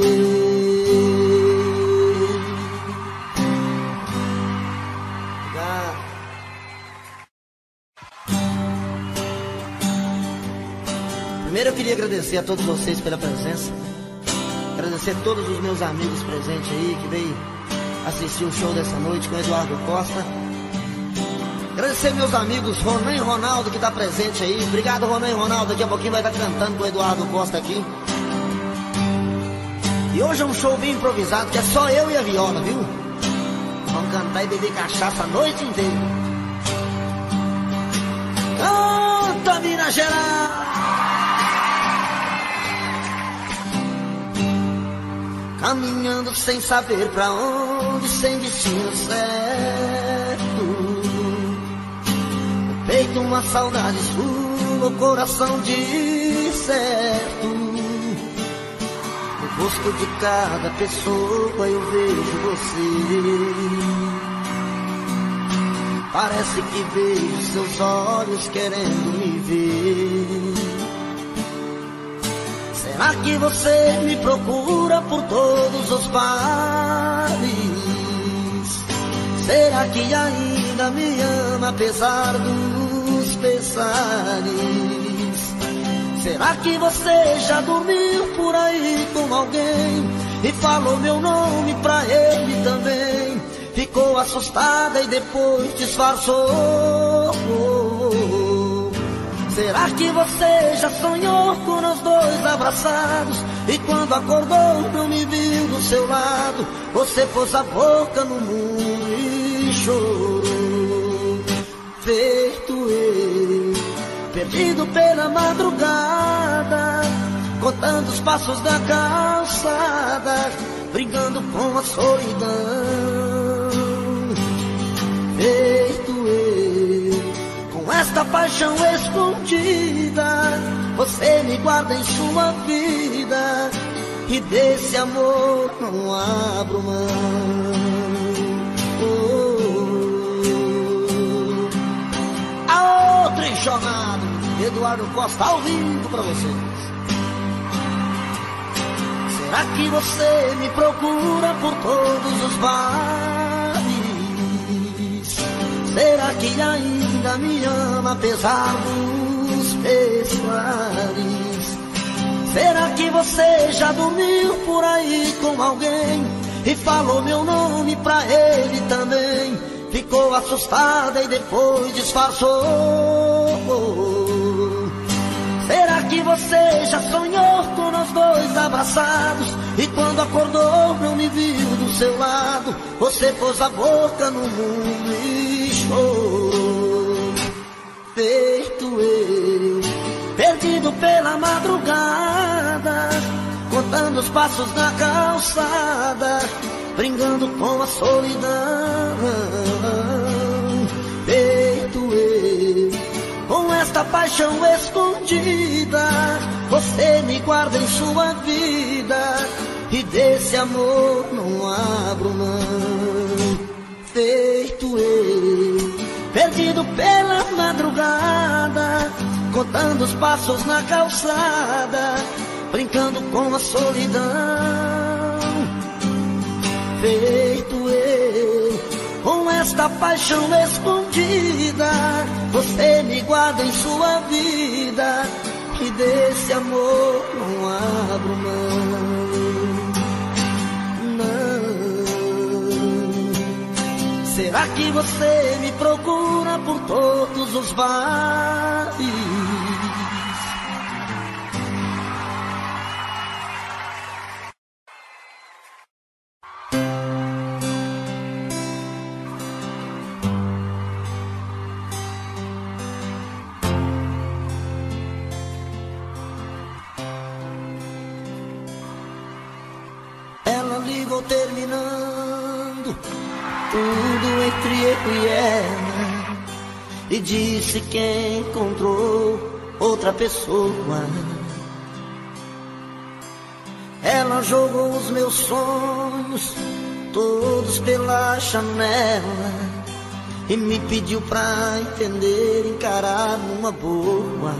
Primeiro eu queria agradecer a todos vocês pela presença. Agradecer a todos os meus amigos presentes aí que veio assistir o show dessa noite com o Eduardo Costa. Agradecer meus amigos Ronan e Ronaldo que tá presente aí. Obrigado, Ronan e Ronaldo. Daqui a pouquinho vai estar cantando com o Eduardo Costa aqui. E hoje é um show bem improvisado, que é só eu e a viola, viu? Vamos cantar e beber cachaça a noite inteira. Canta, Minas Gerais! Caminhando sem saber pra onde, sem destino certo. No peito uma saudade sua, o coração de certo. No rosto de cada pessoa eu vejo você. Parece que vejo seus olhos querendo me ver. Será que você me procura por todos os bares? Será que ainda me ama apesar dos pesares? Será que você já dormiu por aí com alguém e falou meu nome pra ele também? Ficou assustada e depois disfarçou. Será que você já sonhou com nós dois abraçados e quando acordou não me viu do seu lado? Você pôs a boca no mundo e chorou, feito eu, perdido pela madrugada, contando os passos da calçada, brincando com a solidão, feito eu. Com esta paixão escondida, você me guarda em sua vida e desse amor não abro mão. A outra enxonada, Eduardo Costa ao vivo pra vocês. Será que você me procura por todos os bares? Será que ainda me ama apesar dos pesares? Será que você já dormiu por aí com alguém e falou meu nome pra ele também? Ficou assustada e depois disfarçou. Será que você já sonhou com nós dois abraçados e quando acordou não me viu do seu lado? Você pôs a boca no mundo e chorou, feito eu, perdido pela madrugada, contando os passos na calçada, brincando com a solidão. Feito eu, com esta paixão escondida, você me guarda em sua vida, e desse amor não abro mão. Feito eu, perdido pela madrugada, contando os passos na calçada, brincando com a solidão. Feito eu, com esta paixão escondida, você me guarda em sua vida, e desse amor não abro mão. Será que você me procura por todos os bares? Ela ligou terminando tudo entre eu e ela, e disse que encontrou outra pessoa. Ela jogou os meus sonhos todos pela janela, e me pediu pra entender, encarar numa boa.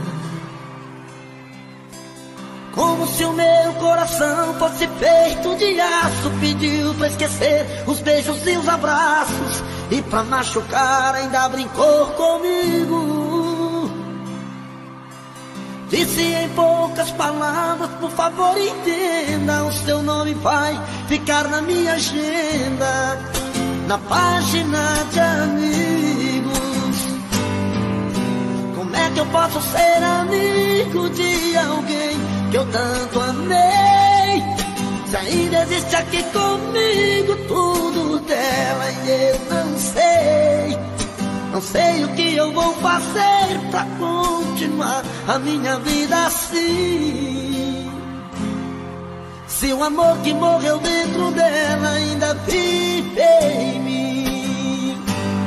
Como se o meu coração fosse feito de aço, pediu pra esquecer os beijos e os abraços, e pra machucar ainda brincou comigo. Disse em poucas palavras, por favor entenda, o seu nome vai ficar na minha agenda, na página de amigos. Como é que eu posso ser amigo de alguém que eu tanto amei, se ainda existe aqui comigo tudo dela e eu não sei? Não sei o que eu vou fazer pra continuar a minha vida assim, se o amor que morreu dentro dela ainda vive em mim.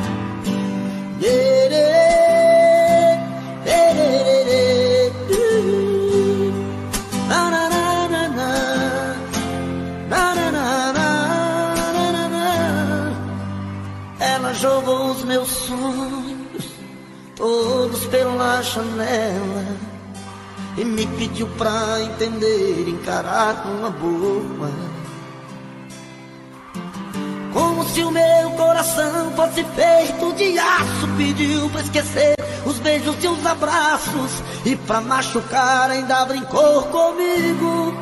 Ela jogou os meus sonhos todos pela janela, e me pediu pra entender, encarar numa boa. Como se o meu coração fosse feito de aço, pediu pra esquecer os beijos e os abraços, e pra machucar ainda brincou comigo.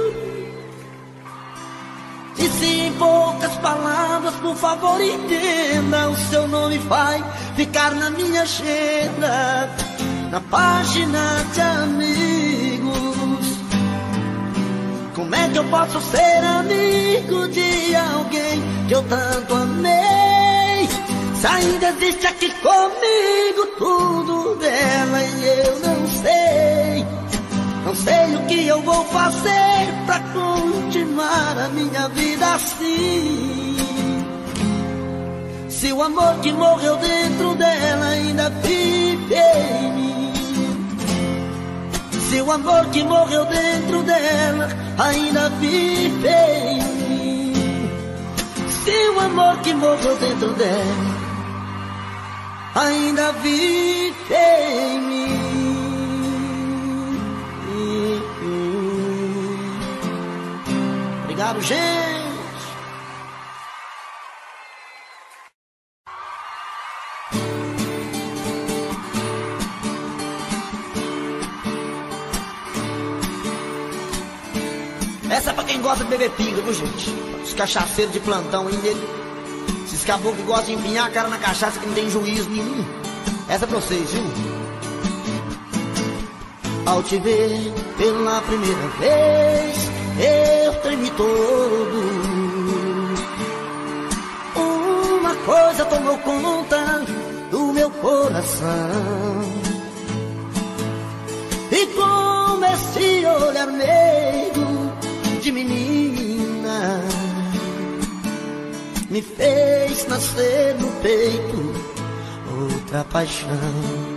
Disse em poucas palavras, por favor entenda, o seu nome vai ficar na minha agenda, na página de amigos. Como é que eu posso ser amigo de alguém que eu tanto amei, se ainda existe aqui comigo tudo dela e eu não sei? Não sei o que eu vou fazer pra continuar a minha vida assim, se o amor que morreu dentro dela ainda vive em mim. Se o amor que morreu dentro dela ainda vive em mim. Se o amor que morreu dentro dela ainda vive em mim. Obrigado, gente. Essa é pra quem gosta de beber pinga, viu, gente? Os cachaceiros de plantão aí dele. Esses caboclos que gostam de empinhar a cara na cachaça, que não tem juízo nenhum. Essa é pra vocês, viu? Ao te ver pela primeira vez, eu tremi todo. Uma coisa tomou conta do meu coração, E com esse olhar meigo de menina me fez nascer no peito outra paixão.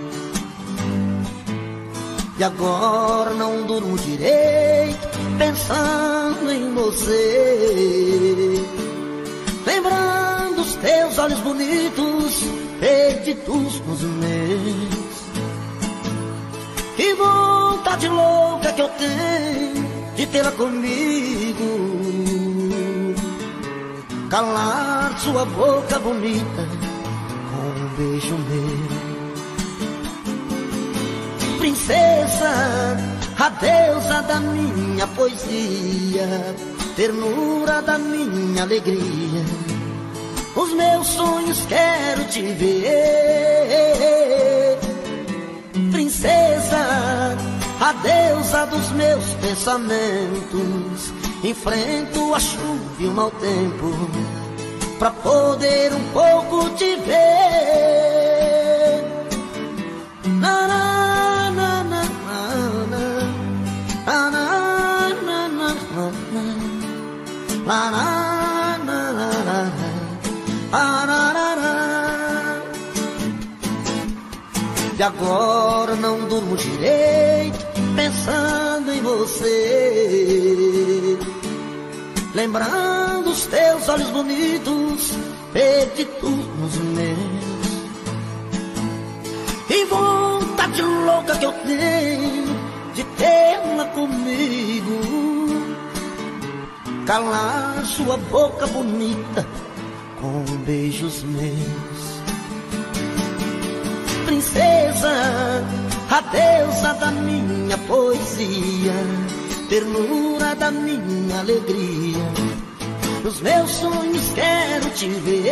E agora não durmo direito pensando em você, lembrando os teus olhos bonitos perdidos nos meus. Que vontade louca que eu tenho de tê-la comigo, calar sua boca bonita com um beijo meu. Princesa, a deusa da minha poesia, ternura da minha alegria, os meus sonhos quero te ver. Princesa, a deusa dos meus pensamentos, enfrento a chuva e o mau tempo pra poder um pouco te ver. Na, na, na, na, na, na, na, na, na, na, na, na. E agora não durmo direito pensando em você, lembrando os teus olhos bonitos perdidos nos meus. E vontade louca que eu tenho de tê-la comigo, calar sua boca bonita com beijos meus. Princesa, a deusa da minha poesia, ternura da minha alegria, nos meus sonhos quero te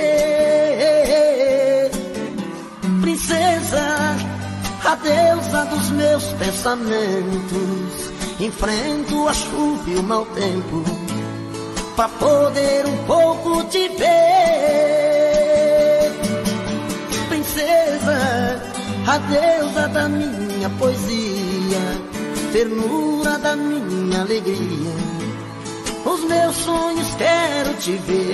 ver. Princesa, a deusa dos meus pensamentos, enfrento a chuva e o mau tempo pra poder um pouco te ver. Princesa, a deusa da minha poesia, ternura da minha alegria, os meus sonhos quero te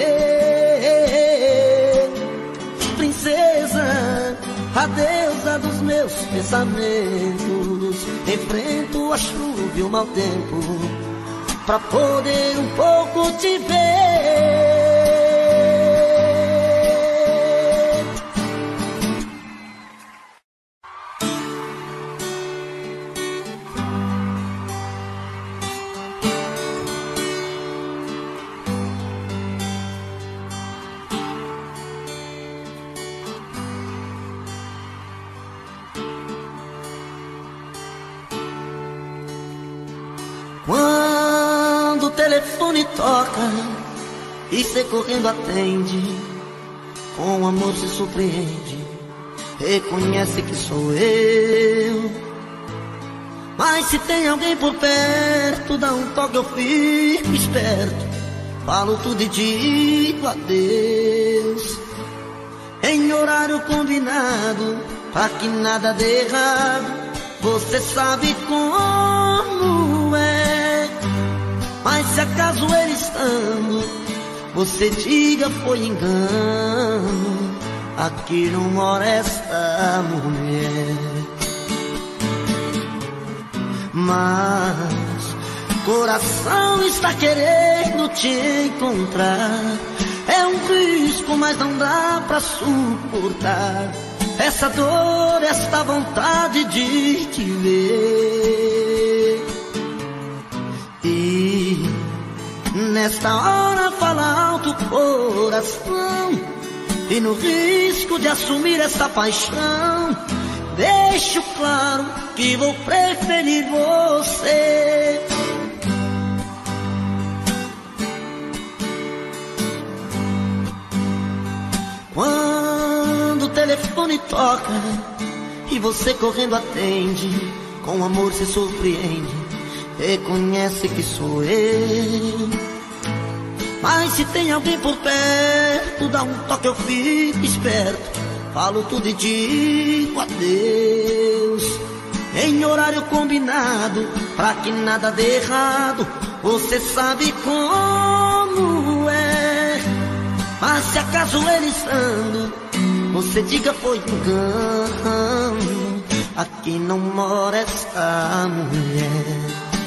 ver. Princesa, a deusa dos meus pensamentos, enfrento a chuva e o mau tempo pra poder um pouco te ver. Quando o telefone toca e cê correndo atende, com amor se surpreende, reconhece que sou eu. Mas se tem alguém por perto, dá um toque, eu fico esperto, falo tudo e digo adeus, em horário combinado, pra que nada dê errado. Você sabe como é, mas se acaso ele estando, você diga foi engano, aqui não mora esta mulher. Mas coração está querendo te encontrar, é um risco, mas não dá pra suportar essa dor, esta vontade de te ver. E nesta hora fala alto o coração, e no risco de assumir essa paixão, deixo claro que vou preferir você. Quando o telefone toca e você correndo atende, com amor se surpreende, reconhece que sou eu. Mas se tem alguém por perto, dá um toque, eu fico esperto, falo tudo e digo adeus, em horário combinado, pra que nada dê errado. Você sabe como é. Mas se acaso ele estando, você diga foi engano. Aqui não mora esta mulher,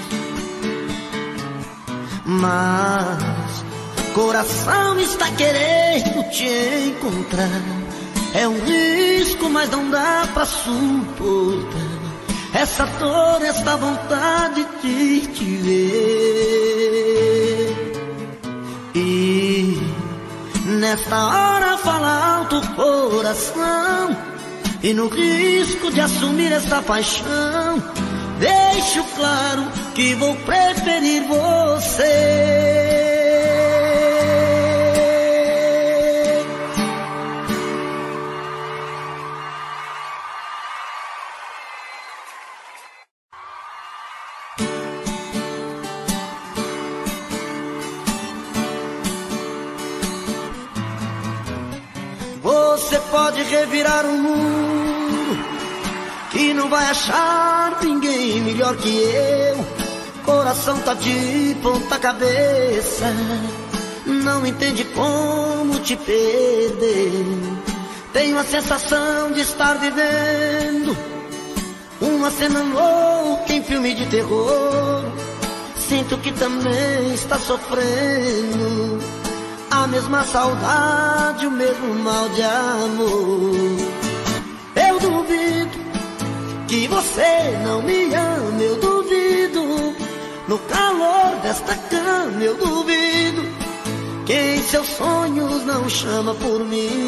mas coração está querendo te encontrar. É um risco, mas não dá pra suportar essa dor, essa vontade de te ver. E nesta hora fala alto o coração, e no risco de assumir esta paixão, deixo claro que vou preferir você. Você pode revirar o mundo, que não vai achar ninguém melhor que eu. Coração tá de ponta cabeça, não entende como te perder. Tenho a sensação de estar vivendo uma cena louca em filme de terror. Sinto que também está sofrendo a mesma saudade, o mesmo mal de amor. Eu duvido que você não me ama, eu duvido. No calor desta cama eu duvido que em seus sonhos não chama por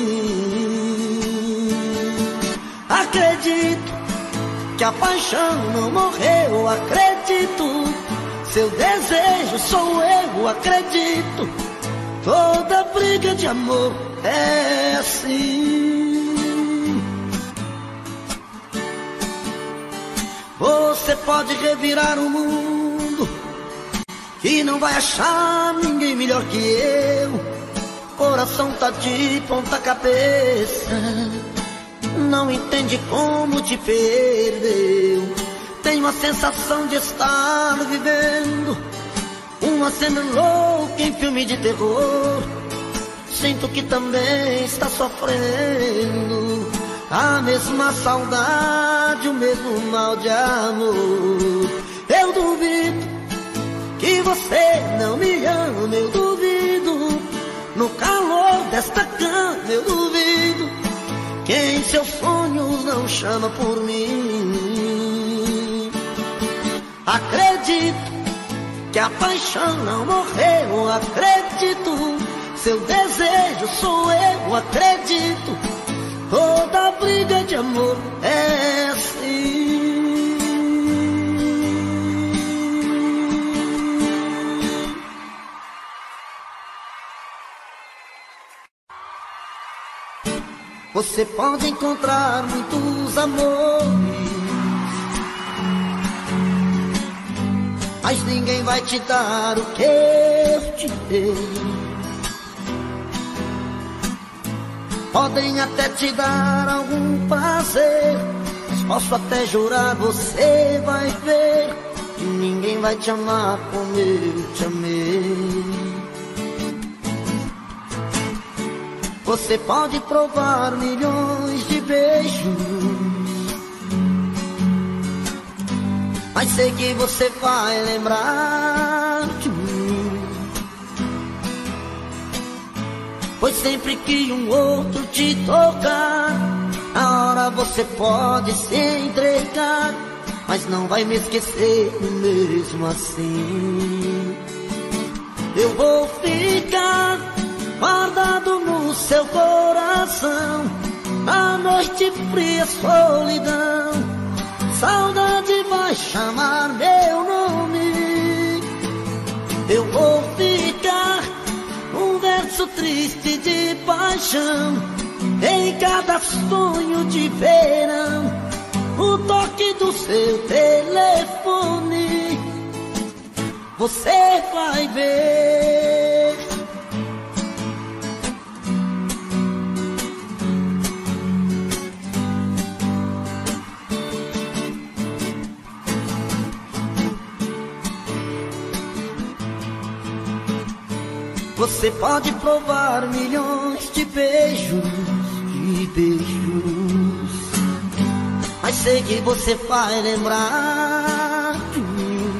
mim. Acredito que a paixão não morreu, acredito. Seu desejo sou eu, acredito. Toda briga de amor é assim. Você pode revirar o mundo, que não vai achar ninguém melhor que eu. Coração tá de ponta cabeça, não entende como te perdeu. Tenho a sensação de estar vivendo uma cena louca em filme de terror. Sinto que também está sofrendo a mesma saudade, o mesmo mal de amor. Eu duvido que você não me ama, eu duvido. No calor desta cama eu duvido que em seus sonhos não chama por mim. Acredito que a paixão não morreu, acredito. Seu desejo sou eu, acredito. Toda briga de amor é assim. Você pode encontrar muitos amores, mas ninguém vai te dar o que eu te dei. Podem até te dar algum prazer, mas posso até jurar, você vai ver que ninguém vai te amar como eu te amei. Você pode provar milhões de beijos, mas sei que você vai lembrar de mim. Pois sempre que um outro te tocar, na hora você pode se entregar, mas não vai me esquecer mesmo assim. Eu vou ficar guardado no seu coração, na noite fria, solidão. Saudade vai chamar meu nome. Eu vou ficar um verso triste de paixão em cada sonho de verão. O toque do seu telefone você vai ver. Você pode provar milhões de beijos, mas sei que você vai lembrar de mim.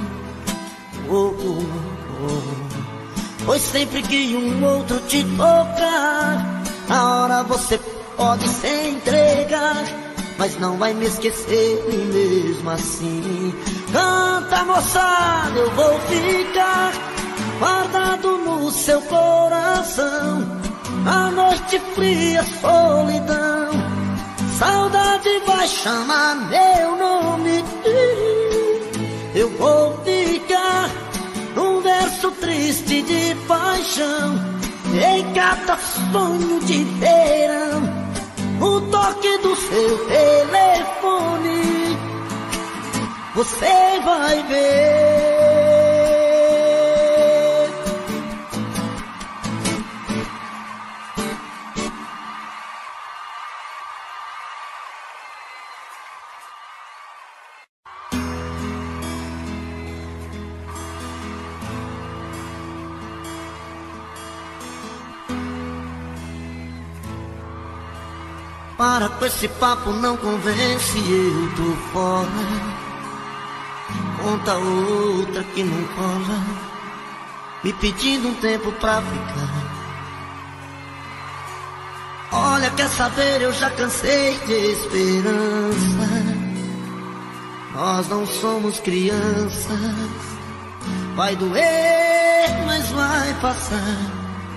Pois sempre que um outro te tocar, na hora você pode se entregar, mas não vai me esquecer mesmo assim. Canta, moçada, eu vou ficar guardado no seu coração. A noite fria, solidão, saudade vai chamar meu nome. Eu vou ficar num verso triste de paixão, em cada sonho de verão, o toque do seu telefone, você vai ver. Para com esse papo, não convence, eu tô fora. Conta outra que não cola, me pedindo um tempo pra ficar. Olha, quer saber, eu já cansei de esperança. Nós não somos crianças, vai doer, mas vai passar.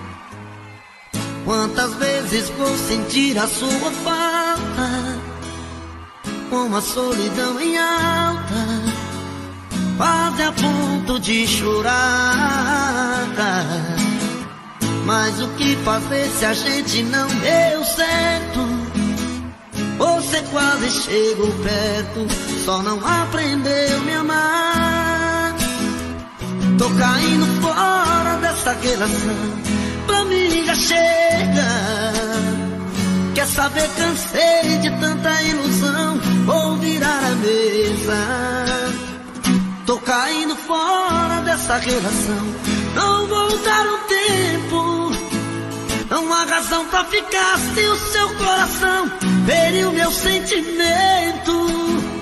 Quantas vezes vou sentir a sua falta, com a solidão em alta, quase a ponto de chorar. Mas o que fazer se a gente não deu certo? Você quase chegou perto, só não aprendeu a me amar. Tô caindo fora dessa relação, pra mim já chega. Quer saber, cansei de tanta ilusão, vou virar a mesa. Tô caindo fora dessa relação, não vou dar um tempo. Não há razão pra ficar se o seu coração feriu meu sentimento.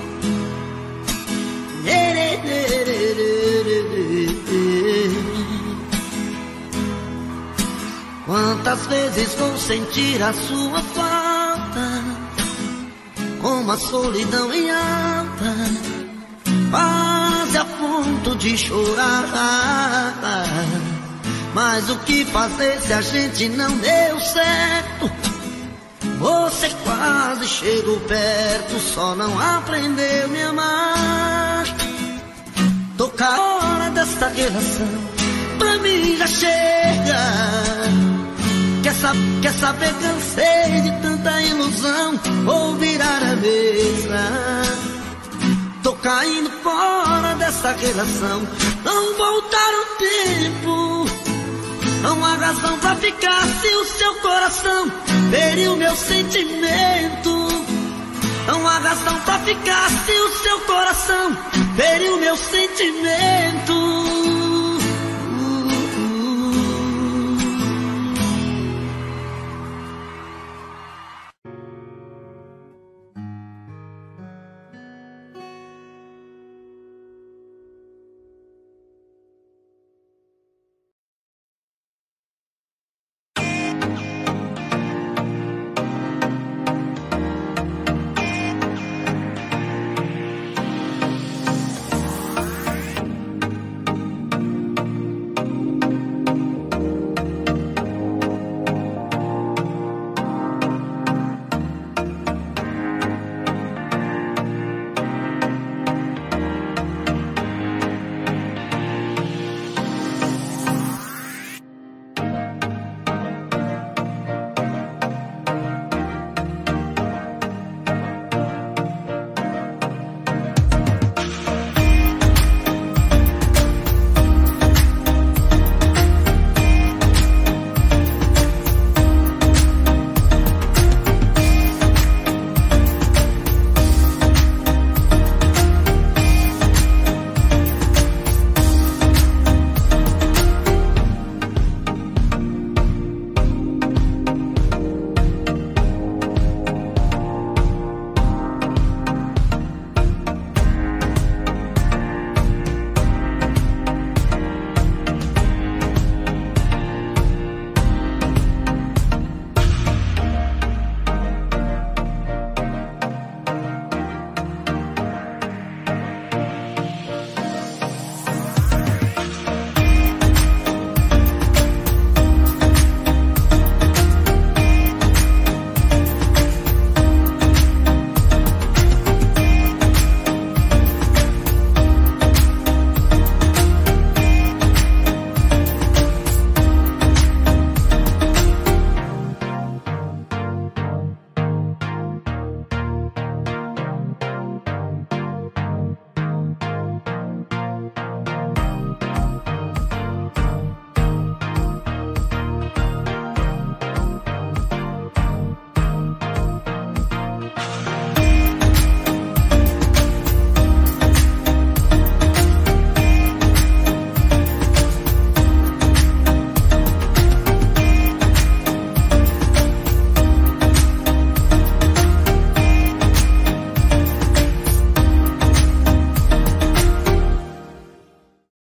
Quantas vezes vou sentir a sua falta, como a solidão em alta, quase a ponto de chorar. Mas o que fazer se a gente não deu certo? Você quase chegou perto, só não aprendeu a me amar. Tô com a hora desta relação, pra mim já chega. Quer saber, cansei de tanta ilusão, vou virar a mesa. Tô caindo fora dessa relação, não vou dar um tempo. Não há razão pra ficar se o seu coração feriu meu sentimento. Não há razão pra ficar se o seu coração feriu meu sentimento.